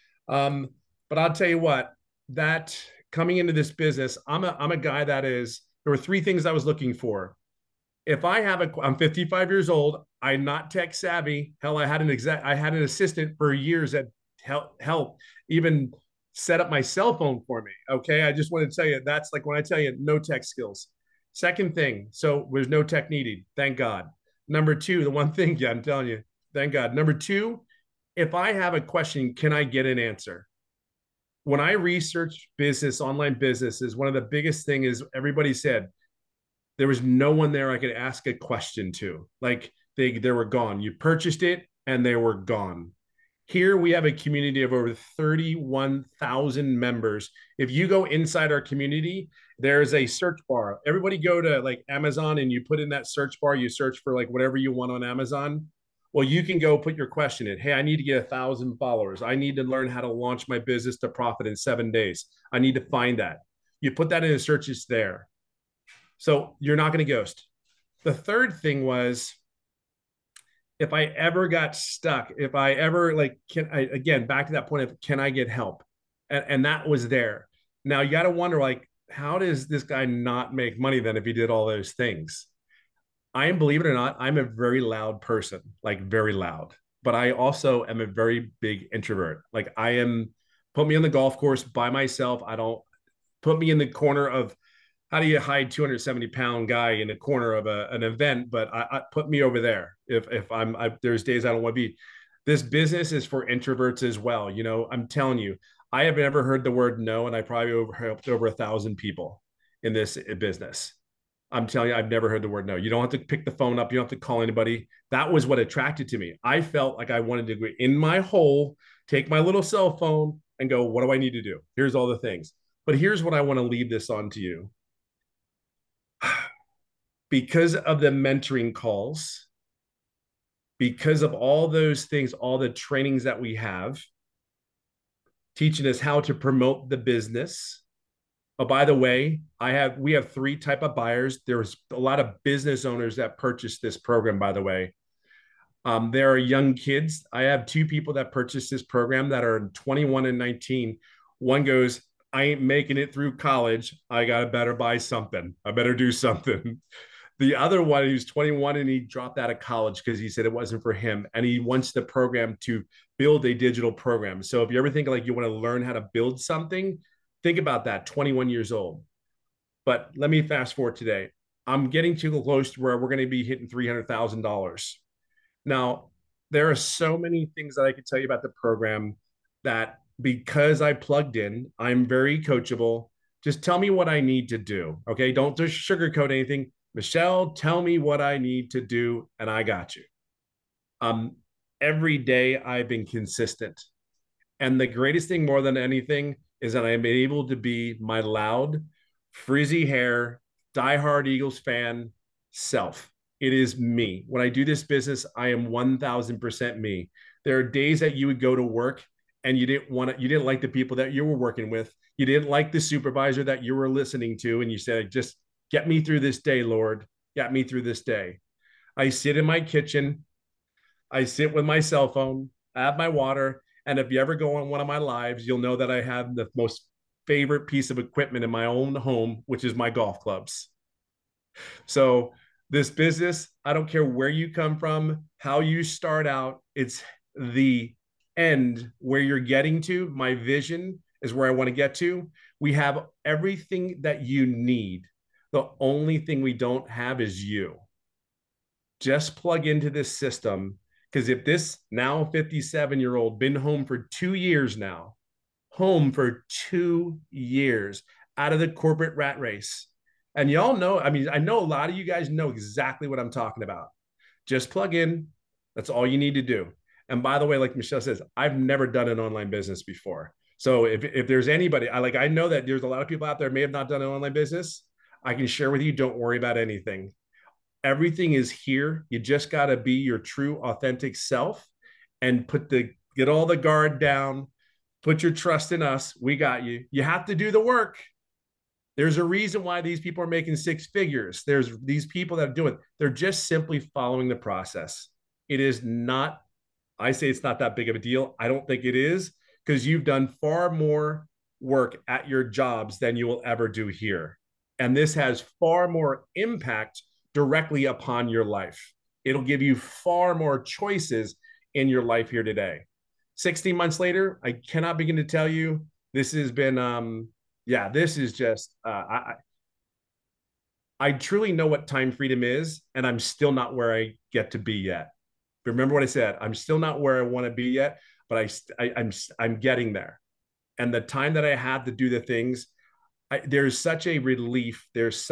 But I'll tell you what, that coming into this business, I'm a guy there were 3 things I was looking for. If I'm 55 years old, I'm not tech savvy. Hell, I had an assistant for years that help even set up my cell phone for me. Okay. I just want to tell you, that's like when I tell you no tech skills. Second thing, so there's no tech needed. Thank God. Number 2, the one thing, yeah, I'm telling you, thank God. Number 2, if I have a question, can I get an answer? When I research online businesses, one of the biggest thing is everybody said, there was no one there I could ask a question to. Like they were gone. You purchased it and they were gone. Here we have a community of over 31,000 members. If you go inside our community, there's a search bar. Everybody go to like Amazon and you put in that search bar, you search for like whatever you want on Amazon. Well, you can go put your question in. Hey, I need to get 1,000 followers. I need to learn how to launch my business to profit in 7 days. I need to find that. You put that in the search, it's there. So you're not going to ghost. The third thing was, if I ever got stuck, if I ever again, back to that point of, can I get help? And that was there. Now you got to wonder, like, how does this guy not make money then if he did all those things? Believe it or not, I'm a very loud person, like very loud, but I also am a very big introvert. Like put me on the golf course by myself. I don't put me in the corner of, how do you hide 270-pound guy in the corner of an event? But I put me over there. If there's days I don't want to be. This business is for introverts as well. I'm telling you, I have never heard the word no, and I probably helped over 1,000 people in this business. I'm telling you, I've never heard the word no. You don't have to pick the phone up. You don't have to call anybody. That was what attracted to me. I felt like I wanted to go in my hole, take my little cell phone, and go, what do I need to do? Here's all the things. But here's what I want to leave this on to you. Because of the mentoring calls, because of all those things, all the trainings that we have, teaching us how to promote the business. Oh, by the way, we have 3 type of buyers. There's a lot of business owners that purchase this program, by the way. There are young kids. I have 2 people that purchased this program that are 21 and 19. One goes, I ain't making it through college. I better buy something. I better do something. The other one, he was 21 and he dropped out of college because he said it wasn't for him. And he wants the program to build a digital program. So if you ever think like you want to learn how to build something, think about that, 21 years old. But let me fast forward today. I'm getting too close to where we're going to be hitting $300,000. Now, there are so many things that I could tell you about the program that because I plugged in, I'm very coachable. Just tell me what I need to do. Okay. Don't just sugarcoat anything. Michelle, tell me what I need to do, and I got you. Um, every day I've been consistent. And the greatest thing more than anything is that I'm able to be my loud, frizzy hair, diehard Eagles fan self. It is me. When I do this business, I am 1000% me. There are days that you would go to work and you didn't like the people that you were working with. You didn't like the supervisor that you were listening to. And you said, just get me through this day, Lord. Get me through this day. I sit in my kitchen. I sit with my cell phone. I have my water. And if you ever go on one of my lives, you'll know that I have the most favorite piece of equipment in my own home, which is my golf clubs. So this business, I don't care where you come from, how you start out, it's the end where you're getting to. My vision is where I want to get to. We have everything that you need. The only thing we don't have is you. Just plug into this system, because if this now 57-year-old been home for 2 years now, home for 2 years out of the corporate rat race. And y'all know, I mean, I know a lot of you guys know exactly what I'm talking about. Just plug in. That's all you need to do. And by the way, like Michelle says, I've never done an online business before. So if there's anybody, I know that there's a lot of people out there may have not done an online business. I can share with you, don't worry about anything. Everything is here. You just got to be your true, authentic self and get all the guard down. Put your trust in us. We got you. You have to do the work. There's a reason why these people are making six figures. There's these people that do it. They're just simply following the process. It is not, I say it's not that big of a deal. I don't think it is, because you've done far more work at your jobs than you will ever do here. And this has far more impact directly upon your life. It'll give you far more choices in your life here today. 16 months later, I cannot begin to tell you, this has been, this is just, I truly know what time freedom is, and I'm still not where I get to be yet. Remember what I said, I'm still not where I want to be yet, but I'm getting there. And the time that I have to do the things, there's such a relief. There's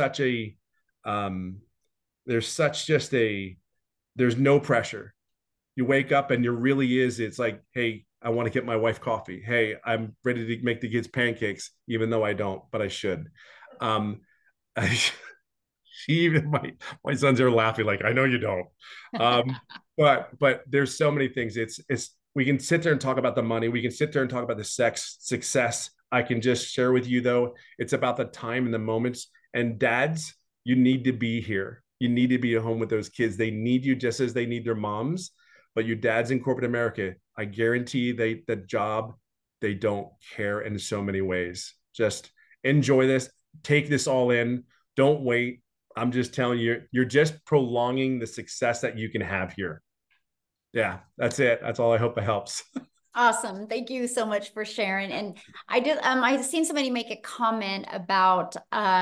no pressure. You wake up and it's like, hey, I want to get my wife coffee. Hey, I'm ready to make the kids pancakes, even though I don't, but I should. Even my sons are laughing like, I know you don't. But there's so many things. We can sit there and talk about the money. We can sit there and talk about the success. I can just share with you, though, it's about the time and the moments. And dads, you need to be here. You need to be at home with those kids. They need you just as they need their moms. But you dads in corporate America, I guarantee they don't care in so many ways. Just enjoy this. Take this all in. Don't wait. I'm just telling you, you're just prolonging the success that you can have here. Yeah, that's it. That's all. I hope it helps. Awesome. Thank you so much for sharing. And I've seen somebody make a comment about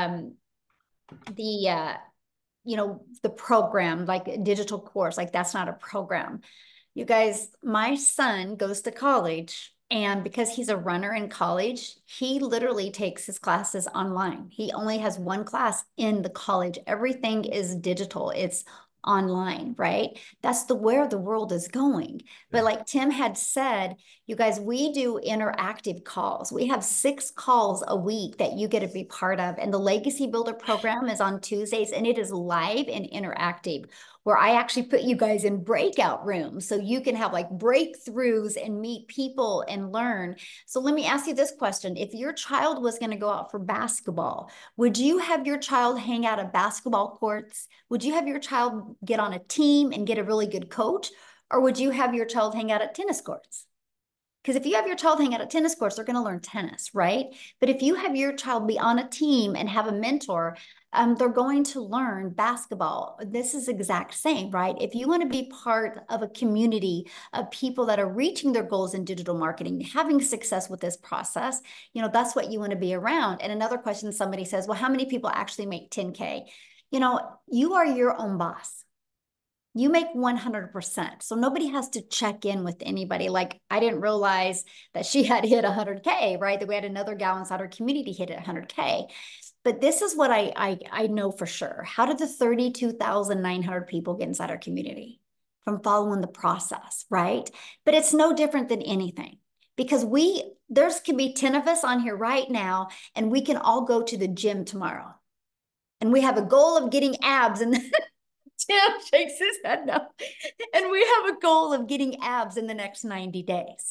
the program, like a digital course, like that's not a program. You guys, my son goes to college, and because he's a runner in college, he literally takes his classes online. He only has one class in the college. Everything is digital. It's online, right? That's where the world is going. But like Tim had said, you guys, we do interactive calls. We have 6 calls a week that you get to be part of. And the Legacy Builder program is on Tuesdays, and it is live and interactive, where I actually put you guys in breakout rooms so you can have like breakthroughs and meet people and learn. So let me ask you this question. If your child was going to go out for basketball, would you have your child hang out at basketball courts? Would you have your child get on a team and get a really good coach? Or would you have your child hang out at tennis courts? Because if you have your child hang out at tennis courts, they're going to learn tennis, right? But if you have your child be on a team and have a mentor, they're going to learn basketball. This is exact same, right? If you want to be part of a community of people that are reaching their goals in digital marketing, having success with this process, that's what you want to be around. And another question somebody says, well, how many people actually make 10K? You are your own boss. You make 100%. So nobody has to check in with anybody. Like, I didn't realize that she had hit 100K, right? That we had another gal inside our community hit at 100K. But this is what I know for sure. How did the 32,900 people get inside our community? From following the process, right? But it's no different than anything, because there's can be 10 of us on here right now, and we can all go to the gym tomorrow. And we have a goal of getting abs, and Tim shakes his head no. And we have a goal of getting abs in the next 90 days.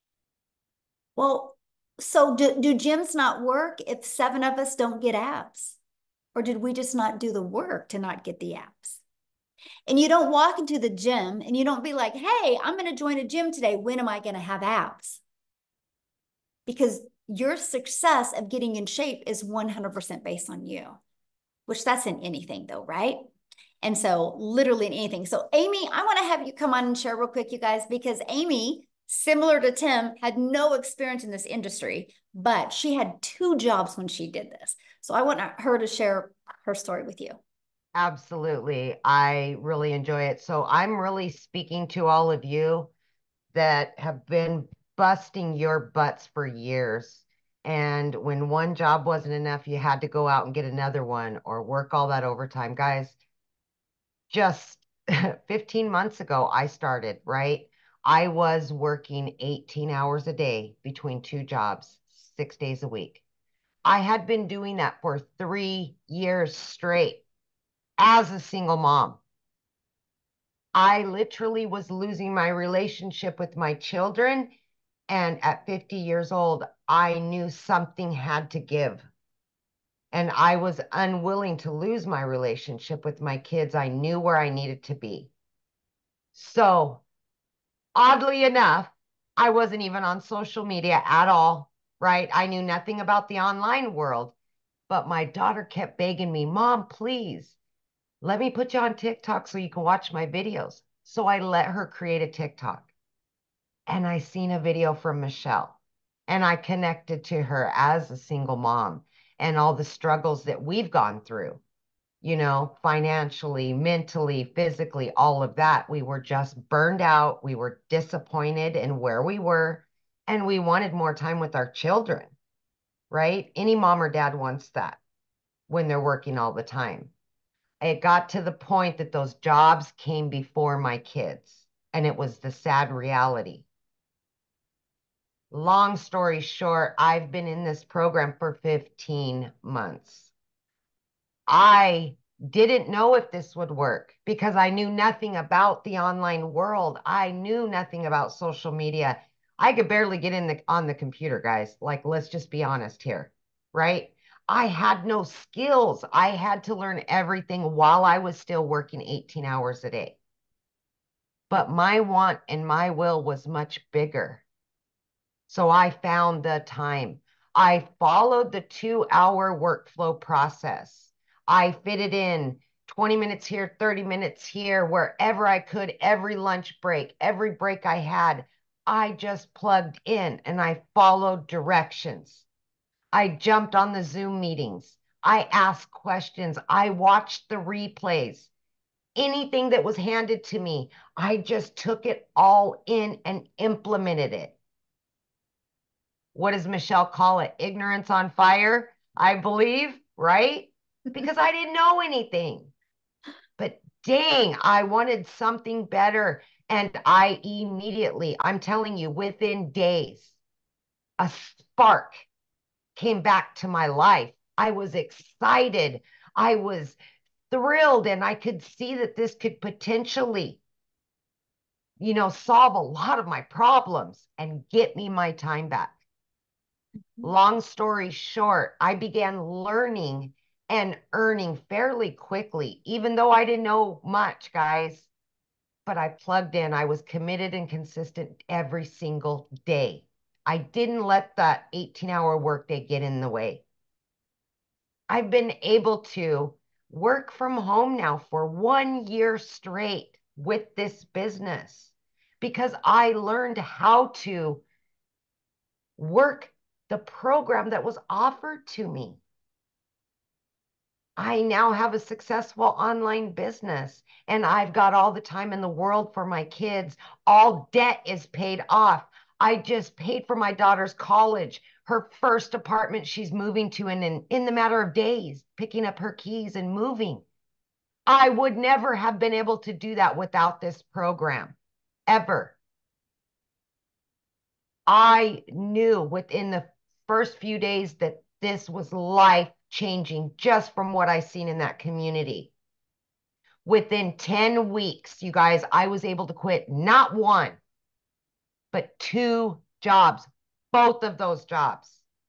Well, so do gyms not work if 7 of us don't get abs? Or did we just not do the work to not get the abs? And you don't walk into the gym and you don't be like, hey, I'm going to join a gym today. When am I going to have abs? Because your success of getting in shape is 100% based on you, which that's in anything though, right? And so literally in anything. So Amy, I want to have you come on and share real quick, you guys, because Amy, similar to Tim, had no experience in this industry, but she had 2 jobs when she did this. So I want her to share her story with you. Absolutely. I really enjoy it. So I'm really speaking to all of you that have been busting your butts for years. And when one job wasn't enough, you had to go out and get another one or work all that overtime. Guys, just 15 months ago, I started, right? I was working 18 hours a day between 2 jobs, 6 days a week. I had been doing that for 3 years straight as a single mom. I literally was losing my relationship with my children. And at 50 years old, I knew something had to give. And I was unwilling to lose my relationship with my kids. I knew where I needed to be. So, oddly enough, I wasn't even on social media at all, right? I knew nothing about the online world, but my daughter kept begging me, Mom, please, let me put you on TikTok so you can watch my videos. So I let her create a TikTok. And I seen a video from Michelle, and I connected to her as a single mom and all the struggles that we've gone through, financially, mentally, physically, all of that. We were just burned out. We were disappointed in where we were, and we wanted more time with our children, right? Any mom or dad wants that when they're working all the time. It got to the point that those jobs came before my kids, and it was the sad reality. Long story short, I've been in this program for 15 months. I didn't know if this would work because I knew nothing about the online world. I knew nothing about social media. I could barely get on the computer, guys. Like, let's just be honest here, right? I had no skills. I had to learn everything while I was still working 18 hours a day. But my want and my will was much bigger. So I found the time. I followed the 2-hour workflow process. I fitted in 20 minutes here, 30 minutes here, wherever I could, every lunch break, every break I had. I just plugged in and I followed directions. I jumped on the Zoom meetings. I asked questions. I watched the replays. Anything that was handed to me, I just took it all in and implemented it. What does Michelle call it? Ignorance on fire, I believe, right? Because I didn't know anything. But dang, I wanted something better. And I immediately, I'm telling you, within days, a spark came back to my life. I was excited. I was thrilled. And I could see that this could potentially, solve a lot of my problems and get me my time back. Long story short, I began learning and earning fairly quickly, even though I didn't know much, guys. but I plugged in. I was committed and consistent every single day. I didn't let that 18-hour workday get in the way. I've been able to work from home now for 1 year straight with this business because I learned how to work the program that was offered to me. I now have a successful online business and I've got all the time in the world for my kids. All debt is paid off. I just paid for my daughter's college, her first apartment she's moving to in the matter of days, picking up her keys and moving. I would never have been able to do that without this program, ever. I knew within the first few days that this was life changing just from what I seen in that community. Within 10 weeks, you guys, I was able to quit not one, but 2 jobs, both of those jobs.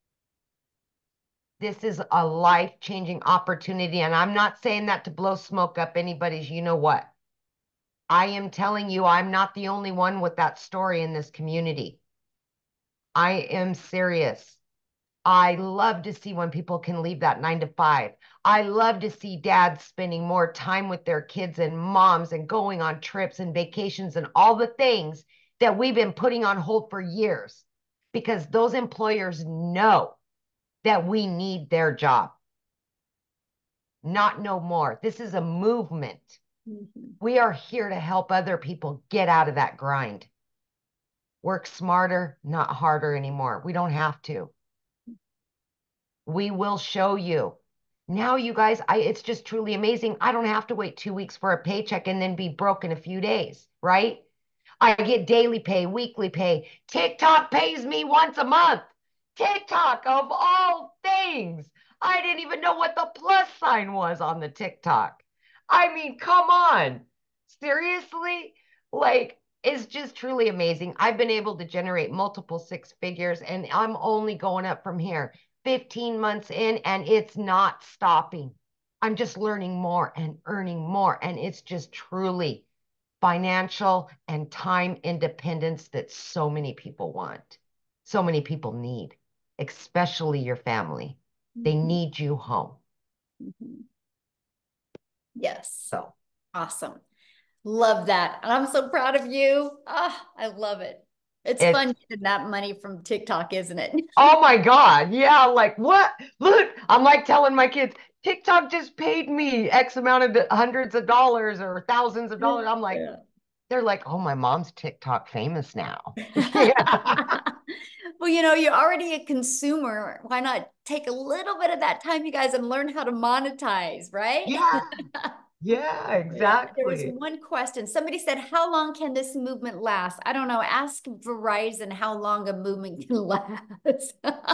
This is a life-changing opportunity, and I'm not saying that to blow smoke up anybody's, you know what. I am telling you, I'm not the only one with that story in this community. I am serious. I love to see when people can leave that 9 to 5. I love to see dads spending more time with their kids and moms and going on trips and vacations and all the things that we've been putting on hold for years because those employers know that we need their job. Not no more. This is a movement. Mm-hmm. We are here to help other people get out of that grind. Work smarter, not harder anymore. We don't have to. We will show you. Now, you guys, it's just truly amazing. I don't have to wait 2 weeks for a paycheck and then be broke in a few days, right? I get daily pay, weekly pay. TikTok pays me once a month. TikTok, of all things. I didn't even know what the plus sign was on the TikTok. I mean, come on. Seriously? Like, it's just truly amazing. I've been able to generate multiple 6 figures, and I'm only going up from here. 15 months in, and it's not stopping. I'm just learning more and earning more, and it's just truly financial and time independence that so many people want, so many people need, especially your family. They need you home. Yes. So awesome. Love that. And I'm so proud of you. Ah, I love it. It's fun getting that money from TikTok, isn't it? Oh my God. Yeah. Like what? Look, I'm like telling my kids, TikTok just paid me X amount of hundreds of dollars or thousands of dollars. I'm like, they're like, oh, my mom's TikTok famous now. Well, you're already a consumer. Why not take a little bit of that time, you guys, and learn how to monetize, right? Yeah. Yeah, exactly. There was one question. Somebody said, how long can this movement last? I don't know. Ask Verizon how long a movement can last.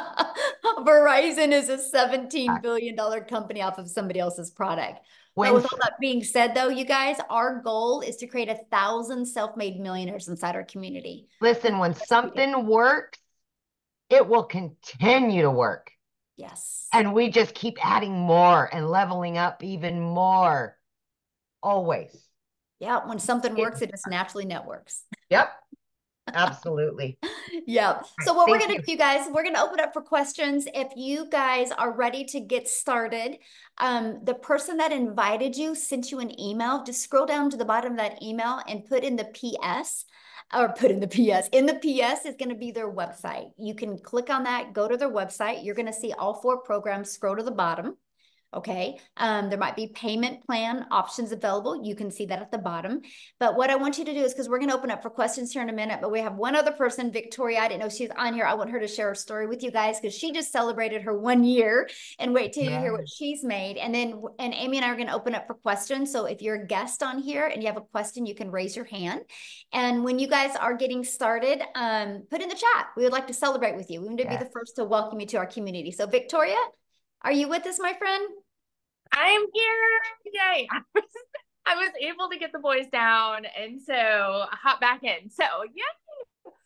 Verizon is a $17 billion company off of somebody else's product. But with all that being said, though, you guys, our goal is to create 1,000 self-made millionaires inside our community. Listen, when something works, it will continue to work. Yes. And we just keep adding more and leveling up even more. Always. Yeah. When something works, it just naturally networks. Yep. Absolutely. Yeah. So what we're going to do, you guys, we're going to open up for questions. If you guys are ready to get started, the person that invited you sent you an email. Just scroll down to the bottom of that email and put in the PS. Or put in the PS. In the PS is going to be their website. You can click on that, go to their website. You're going to see all 4 programs. Scroll to the bottom. Okay. There might be payment plan options available. You can see that at the bottom. But what I want you to do is, because we're going to open up for questions here in a minute, but we have one other person, Victoria. I didn't know she's on here. I want her to share her story with you guys because she just celebrated her 1 year, and wait till you hear what she's made. And then, and Amy and I are going to open up for questions. So if you're a guest on here and you have a question, you can raise your hand. And when you guys are getting started, put in the chat. We would like to celebrate with you. We want to be the first to welcome you to our community. So Victoria, are you with us, my friend? I am here. Yay. I was able to get the boys down and so hop back in. So yeah.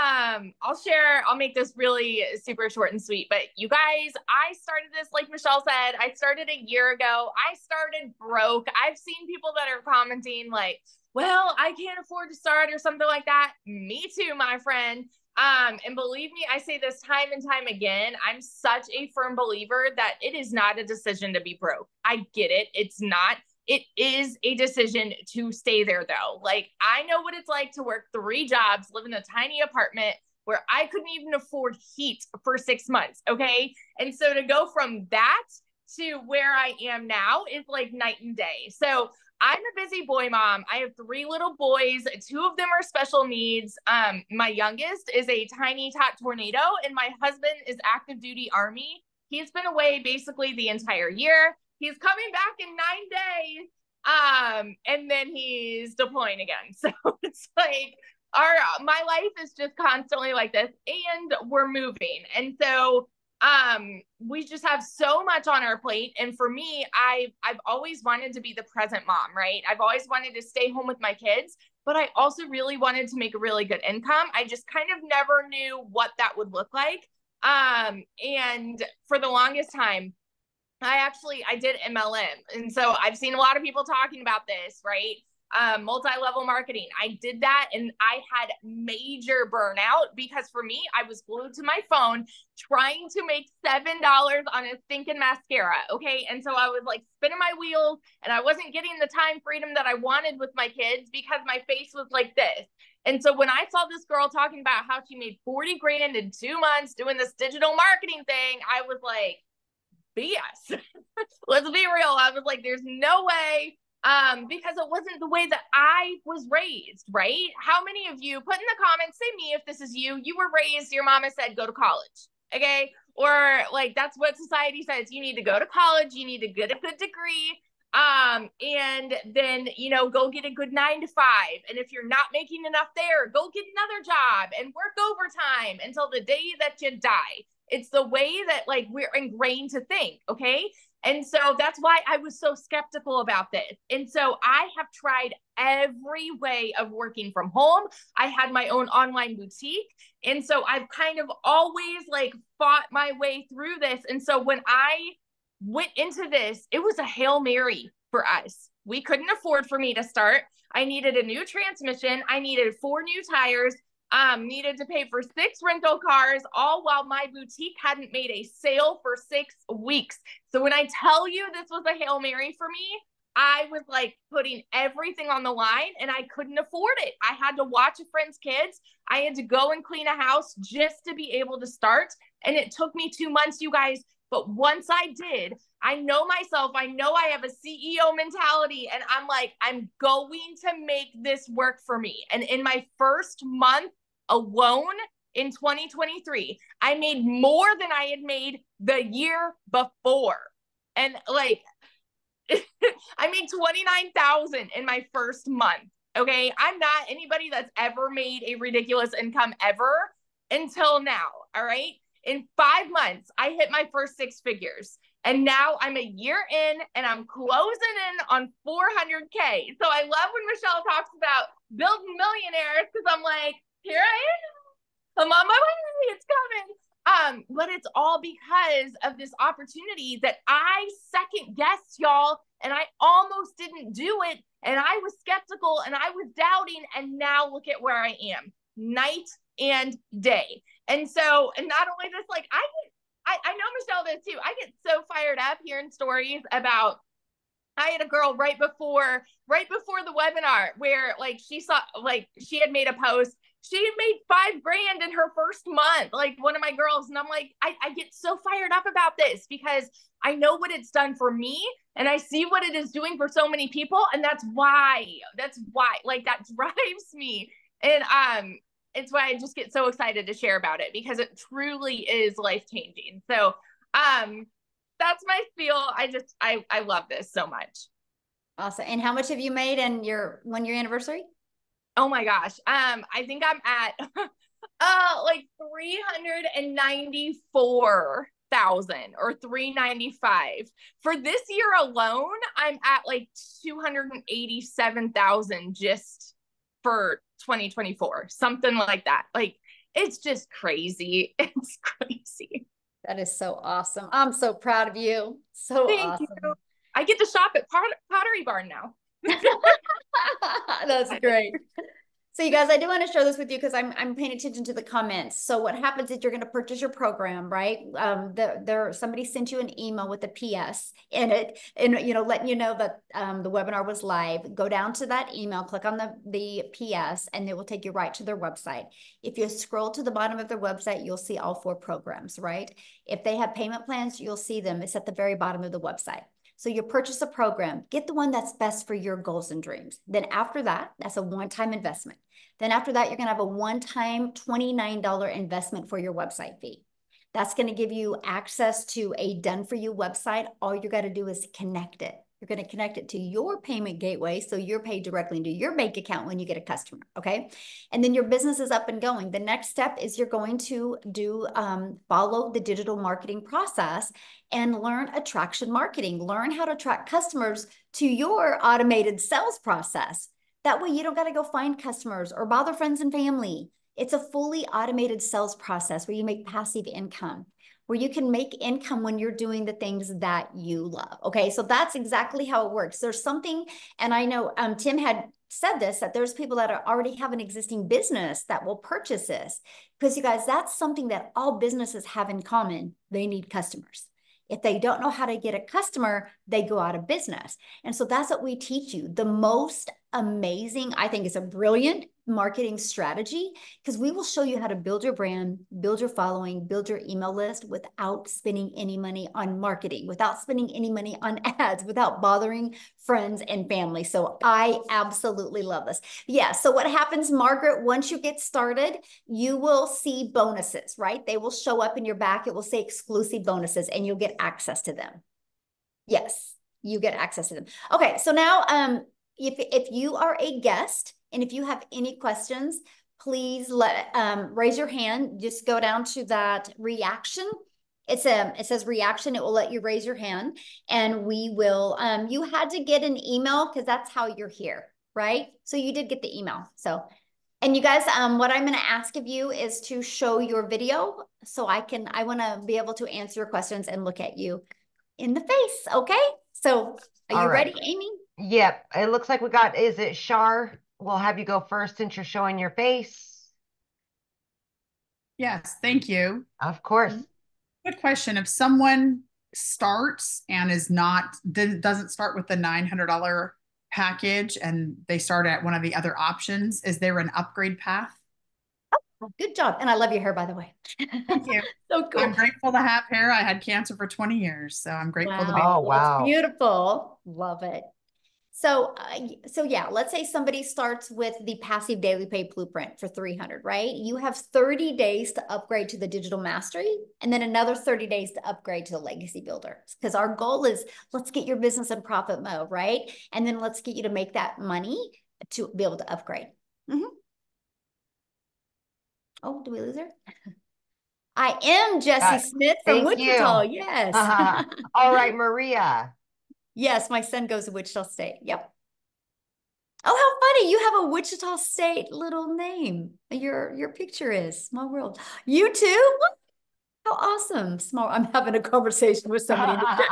I'll make this really super short and sweet, but you guys, I started this, like Michelle said, I started a year ago. I started broke. I've seen people that are commenting like, well, I can't afford to start or something like that. Me too, my friend. And believe me, I say this time and time again, I'm such a firm believer that it is not a decision to be broke. I get it. It's not. It is a decision to stay there though. Like, I know what it's like to work 3 jobs, live in a tiny apartment where I couldn't even afford heat for 6 months. Okay. And so to go from that to where I am now is like night and day. So I'm a busy boy mom. I have 3 little boys. 2 of them are special needs. My youngest is a tiny tot tornado, and my husband is active duty Army. He's been away basically the entire year. He's coming back in 9 days. And then he's deploying again. So it's like my life is just constantly like this, and we're moving. And so we just have so much on our plate. And for me, I've always wanted to be the present mom, right? I've always wanted to stay home with my kids, but I also really wanted to make a really good income. I just kind of never knew what that would look like. And for the longest time, I did MLM. And so I've seen a lot of people talking about this, right? Multi-level marketing. I did that and I had major burnout because for me, I was glued to my phone trying to make $7 on a stinking mascara. Okay. And so I was like spinning my wheels and I wasn't getting the time freedom that I wanted with my kids because my face was like this. And so when I saw this girl talking about how she made 40 grand in 2 months doing this digital marketing thing, I was like, BS. Let's be real. I was like, there's no way. Because it wasn't the way that I was raised, right? How many of you, put in the comments, say me if this is you, you were raised, your mama said, go to college, okay? Or like, that's what society says. You need to go to college, you need to get a good degree, and then, go get a good 9 to 5. And if you're not making enough there, go get another job and work overtime until the day that you die. It's the way that like we're ingrained to think, okay? And so that's why I was so skeptical about this. And so I have tried every way of working from home. I had my own online boutique. And so I've kind of always like fought my way through this. And so when I went into this, it was a Hail Mary for us. We couldn't afford for me to start. I needed a new transmission. I needed 4 new tires. Needed to pay for 6 rental cars, all while my boutique hadn't made a sale for 6 weeks. So when I tell you this was a Hail Mary for me, I was like putting everything on the line and I couldn't afford it. I had to watch a friend's kids. I had to go and clean a house just to be able to start. And it took me 2 months, you guys. But once I did, I know myself. I know I have a CEO mentality and I'm like, I'm going to make this work for me. And in my first month alone in 2023, I made more than I had made the year before. And like, I made $29,000 in my first month. Okay. I'm not anybody that's ever made a ridiculous income ever until now. All right. In 5 months, I hit my first 6 figures. And now I'm a year in and I'm closing in on 400K. So I love when Michelle talks about building millionaires because I'm like, here I am. I'm on my way. It's coming. But it's all because of this opportunity that I second guessed, y'all. And I almost didn't do it. And I was skeptical and I was doubting. And now look at where I am, night and day. And so, and not only this, like I know Michelle does too. I get so fired up hearing stories about, I had a girl right before the webinar where like she saw, like she had made a post. She had made $5 grand in her first month, like one of my girls. And I'm like, I get so fired up about this because I know what it's done for me and I see what it is doing for so many people. And that's why, like that drives me. And, it's why I just get so excited to share about it because it truly is life-changing. So, that's my spiel. I love this so much. Awesome. And how much have you made in your 1-year anniversary? Oh my gosh. I think I'm at, like 394,000 or 395 for this year alone. I'm at like 287,000 just for 2024, something like that. Like It's just crazy. It's crazy. That is so awesome. I'm so proud of you. So Thank awesome. you. I get to shop at Pottery Barn now. That's great. So you guys, I do want to share this with you because I'm paying attention to the comments. So what happens is you're going to purchase your program, right? Somebody sent you an email with a PS in it, and letting you know that the webinar was live. Go down to that email, click on the PS, and it will take you right to their website. If you scroll to the bottom of their website, you'll see all 4 programs, right? If they have payment plans, you'll see them. It's at the very bottom of the website. So you purchase a program, get the one that's best for your goals and dreams. Then after that, that's a one-time investment. Then after that, you're going to have a one-time $29 investment for your website fee. That's going to give you access to a done-for-you website. All you got to do is connect it. You're going to connect it to your payment gateway, so you're paid directly into your bank account when you get a customer, okay? And then your business is up and going. The next step is you're going to follow the digital marketing process and learn attraction marketing. Learn how to attract customers to your automated sales process. That way you don't got to go find customers or bother friends and family. It's a fully automated sales process where you make passive income, where you can make income when you're doing the things that you love. Okay, so that's exactly how it works. There's something, and I know Tim had said this, that there's people that already have an existing business that will purchase this. Because you guys, that's something that all businesses have in common. They need customers. If they don't know how to get a customer, they go out of business. And so that's what we teach you. The most amazing, I think, is a brilliant marketing strategy, because we will show you how to build your brand, build your following, build your email list without spending any money on marketing, without spending any money on ads, without bothering friends and family. So I absolutely love this. Yeah. So what happens, Margaret, once you get started, you will see bonuses, right? They will show up in your back. It will say exclusive bonuses, and you'll get access to them. Yes, you get access to them. Okay. So now, if you are a guest, and if you have any questions, please raise your hand. Just go down to that reaction. It says reaction. It will let you raise your hand, and we will. You had to get an email because that's how you're here, right? So you did get the email. So, and you guys, what I'm going to ask of you is to show your video so I want to be able to answer your questions and look at you in the face. Okay. So are you ready, Amy? Yep. It looks like is it Shar? We'll have you go first since you're showing your face. Yes, thank you. Of course. Good question. If someone starts and doesn't start with the $900 package and they start at one of the other options, is there an upgrade path? Oh, good job. And I love your hair, by the way. Thank you. So cool. I'm grateful to have hair. I had cancer for 20 years, so I'm grateful to be. Oh, wow. That's beautiful. Love it. So yeah, let's say somebody starts with the passive daily pay blueprint for 300, right? You have 30 days to upgrade to the digital mastery, and then another 30 days to upgrade to the legacy builder. Because our goal is, let's get your business in profit mode, right? And then let's get you to make that money to be able to upgrade. Oh, do we lose her? I am Jessie Smith from Wichita. Yes. All right, Maria. Yes, my son goes to Wichita State. Yep. Oh, how funny. You have a Wichita State little name. Your picture is Small World. You too? How awesome. Small. I'm having a conversation with somebody.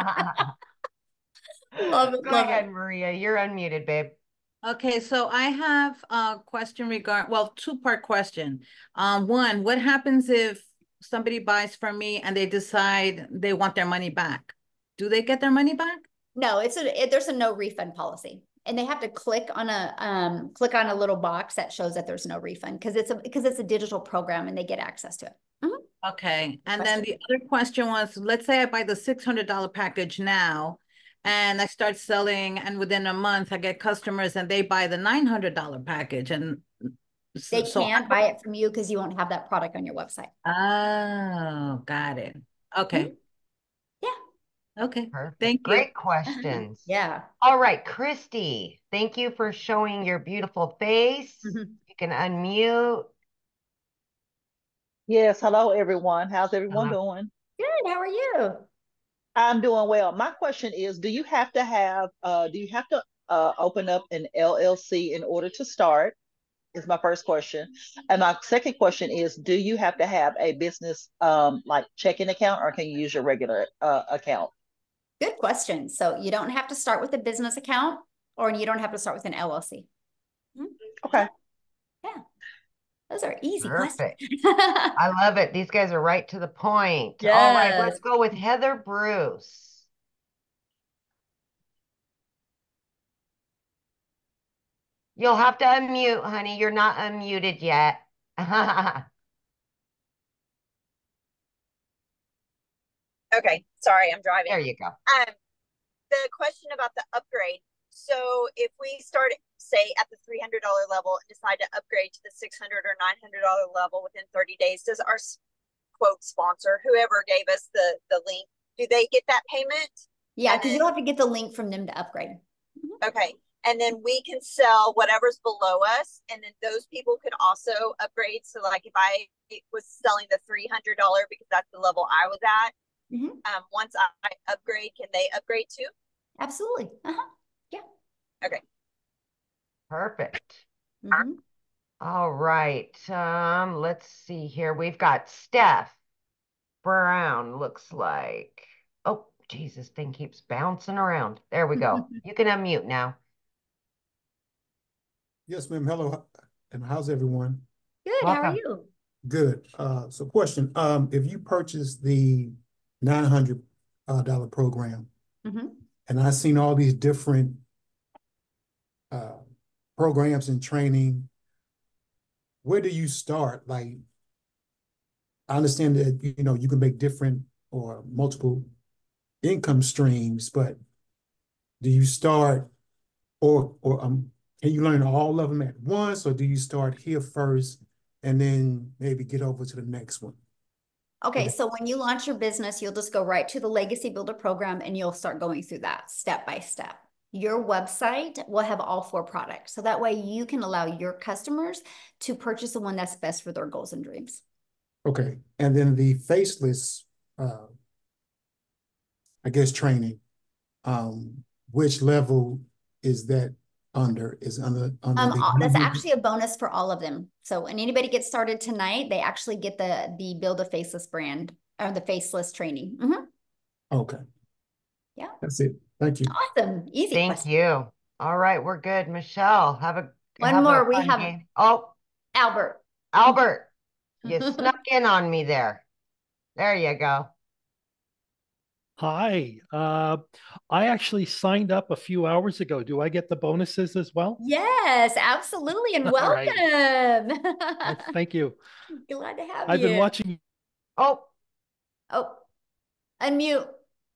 Love it. Go ahead, Maria. You're unmuted, babe. Okay, so I have a question two-part question. One, what happens if somebody buys from me and they decide they want their money back? Do they get their money back? No, there's a no refund policy, and they have to click on a little box that shows that there's no refund because it's a digital program and they get access to it. Okay, and then the other question was, let's say I buy the $600 package now, and I start selling, and within a month I get customers and they buy the $900 package, and they can't buy it from you because you won't have that product on your website. Oh, got it. Okay. Okay. Perfect. Thank you. Great questions. Yeah. All right, Christy, thank you for showing your beautiful face. You can unmute. Yes. Hello, everyone. How's everyone doing? Good. How are you? I'm doing well. My question is, do you have to open up an LLC in order to start? is my first question. And my second question is, do you have to have a business like checking account, or can you use your regular account? Good question. So you don't have to start with a business account, or you don't have to start with an LLC. Okay. Yeah. Those are easy Perfect. questions. I love it. These guys are right to the point. Yes. All right, let's go with Heather Bruce. You'll have to unmute, honey. You're not unmuted yet. Okay, sorry, I'm driving. There you go. The question about the upgrade. So if we start, say, at the $300 level and decide to upgrade to the $600 or $900 level within 30 days, does our quote sponsor, whoever gave us the link, do they get that payment? Yeah, because you'll have to get the link from them to upgrade. Okay. And then we can sell whatever's below us. And then those people could also upgrade. So like if I was selling the $300 because that's the level I was at, once I upgrade, can they upgrade too? Absolutely. Yeah. Okay. Perfect. All right. Let's see here. We've got Steph Brown, looks like. Oh, Jesus, thing keeps bouncing around. There we go. You can unmute now. Yes, ma'am. Hello. And how's everyone? Good. Welcome. How are you? Good. So question, if you purchase the $900 program, and I've seen all these different programs and training, where do you start? Like, I understand that, you can make different or multiple income streams, but do you start or can you learn all of them at once, or do you start here first and then maybe get over to the next one? Okay, so when you launch your business, you'll just go right to the Legacy Builder program and you'll start going through that step by step. Your website will have all 4 products. So that way you can allow your customers to purchase the one that's best for their goals and dreams. Okay, and then the faceless, I guess, training, which level is that under? Is under that's actually a bonus for all of them. So when anybody gets started tonight, they actually get the Build a Faceless brand or the faceless training. Okay. Yeah. That's it. Thank you. Awesome. Easy. Thank you. All right, we're good. Michelle, one more. We fun have game. Oh, Albert. Albert, you snuck in on me there. There you go. Hi. I actually signed up a few hours ago. Do I get the bonuses as well? Yes, absolutely. And welcome. Well, thank you. Glad to have I've you. been watching. Oh, unmute.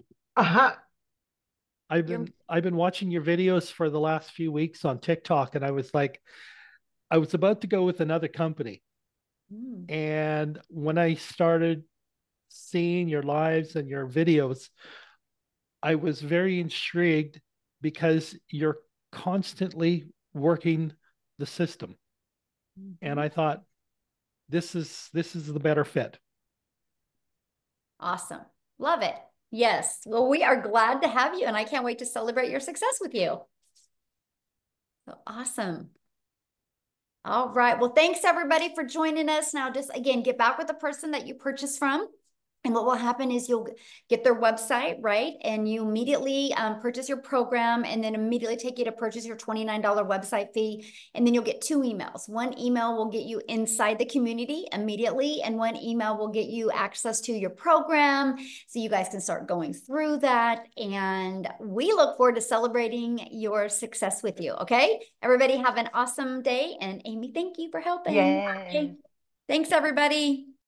I've been watching your videos for the last few weeks on TikTok, and I was about to go with another company. And when I started seeing your lives and your videos, I was very intrigued because you're constantly working the system. And I thought this is the better fit. Awesome. Love it. Yes. Well, we are glad to have you, and I can't wait to celebrate your success with you. So awesome. All right. Well, thanks everybody for joining us. Now, just again, get back with the person that you purchased from. And what will happen is you'll get their website, right? And you immediately purchase your program, and then immediately take you to purchase your $29 website fee. And then you'll get 2 emails. One email will get you inside the community immediately, and one email will get you access to your program so you guys can start going through that. And we look forward to celebrating your success with you, okay? Everybody have an awesome day. And Amy, thank you for helping. Yay. Thanks, everybody.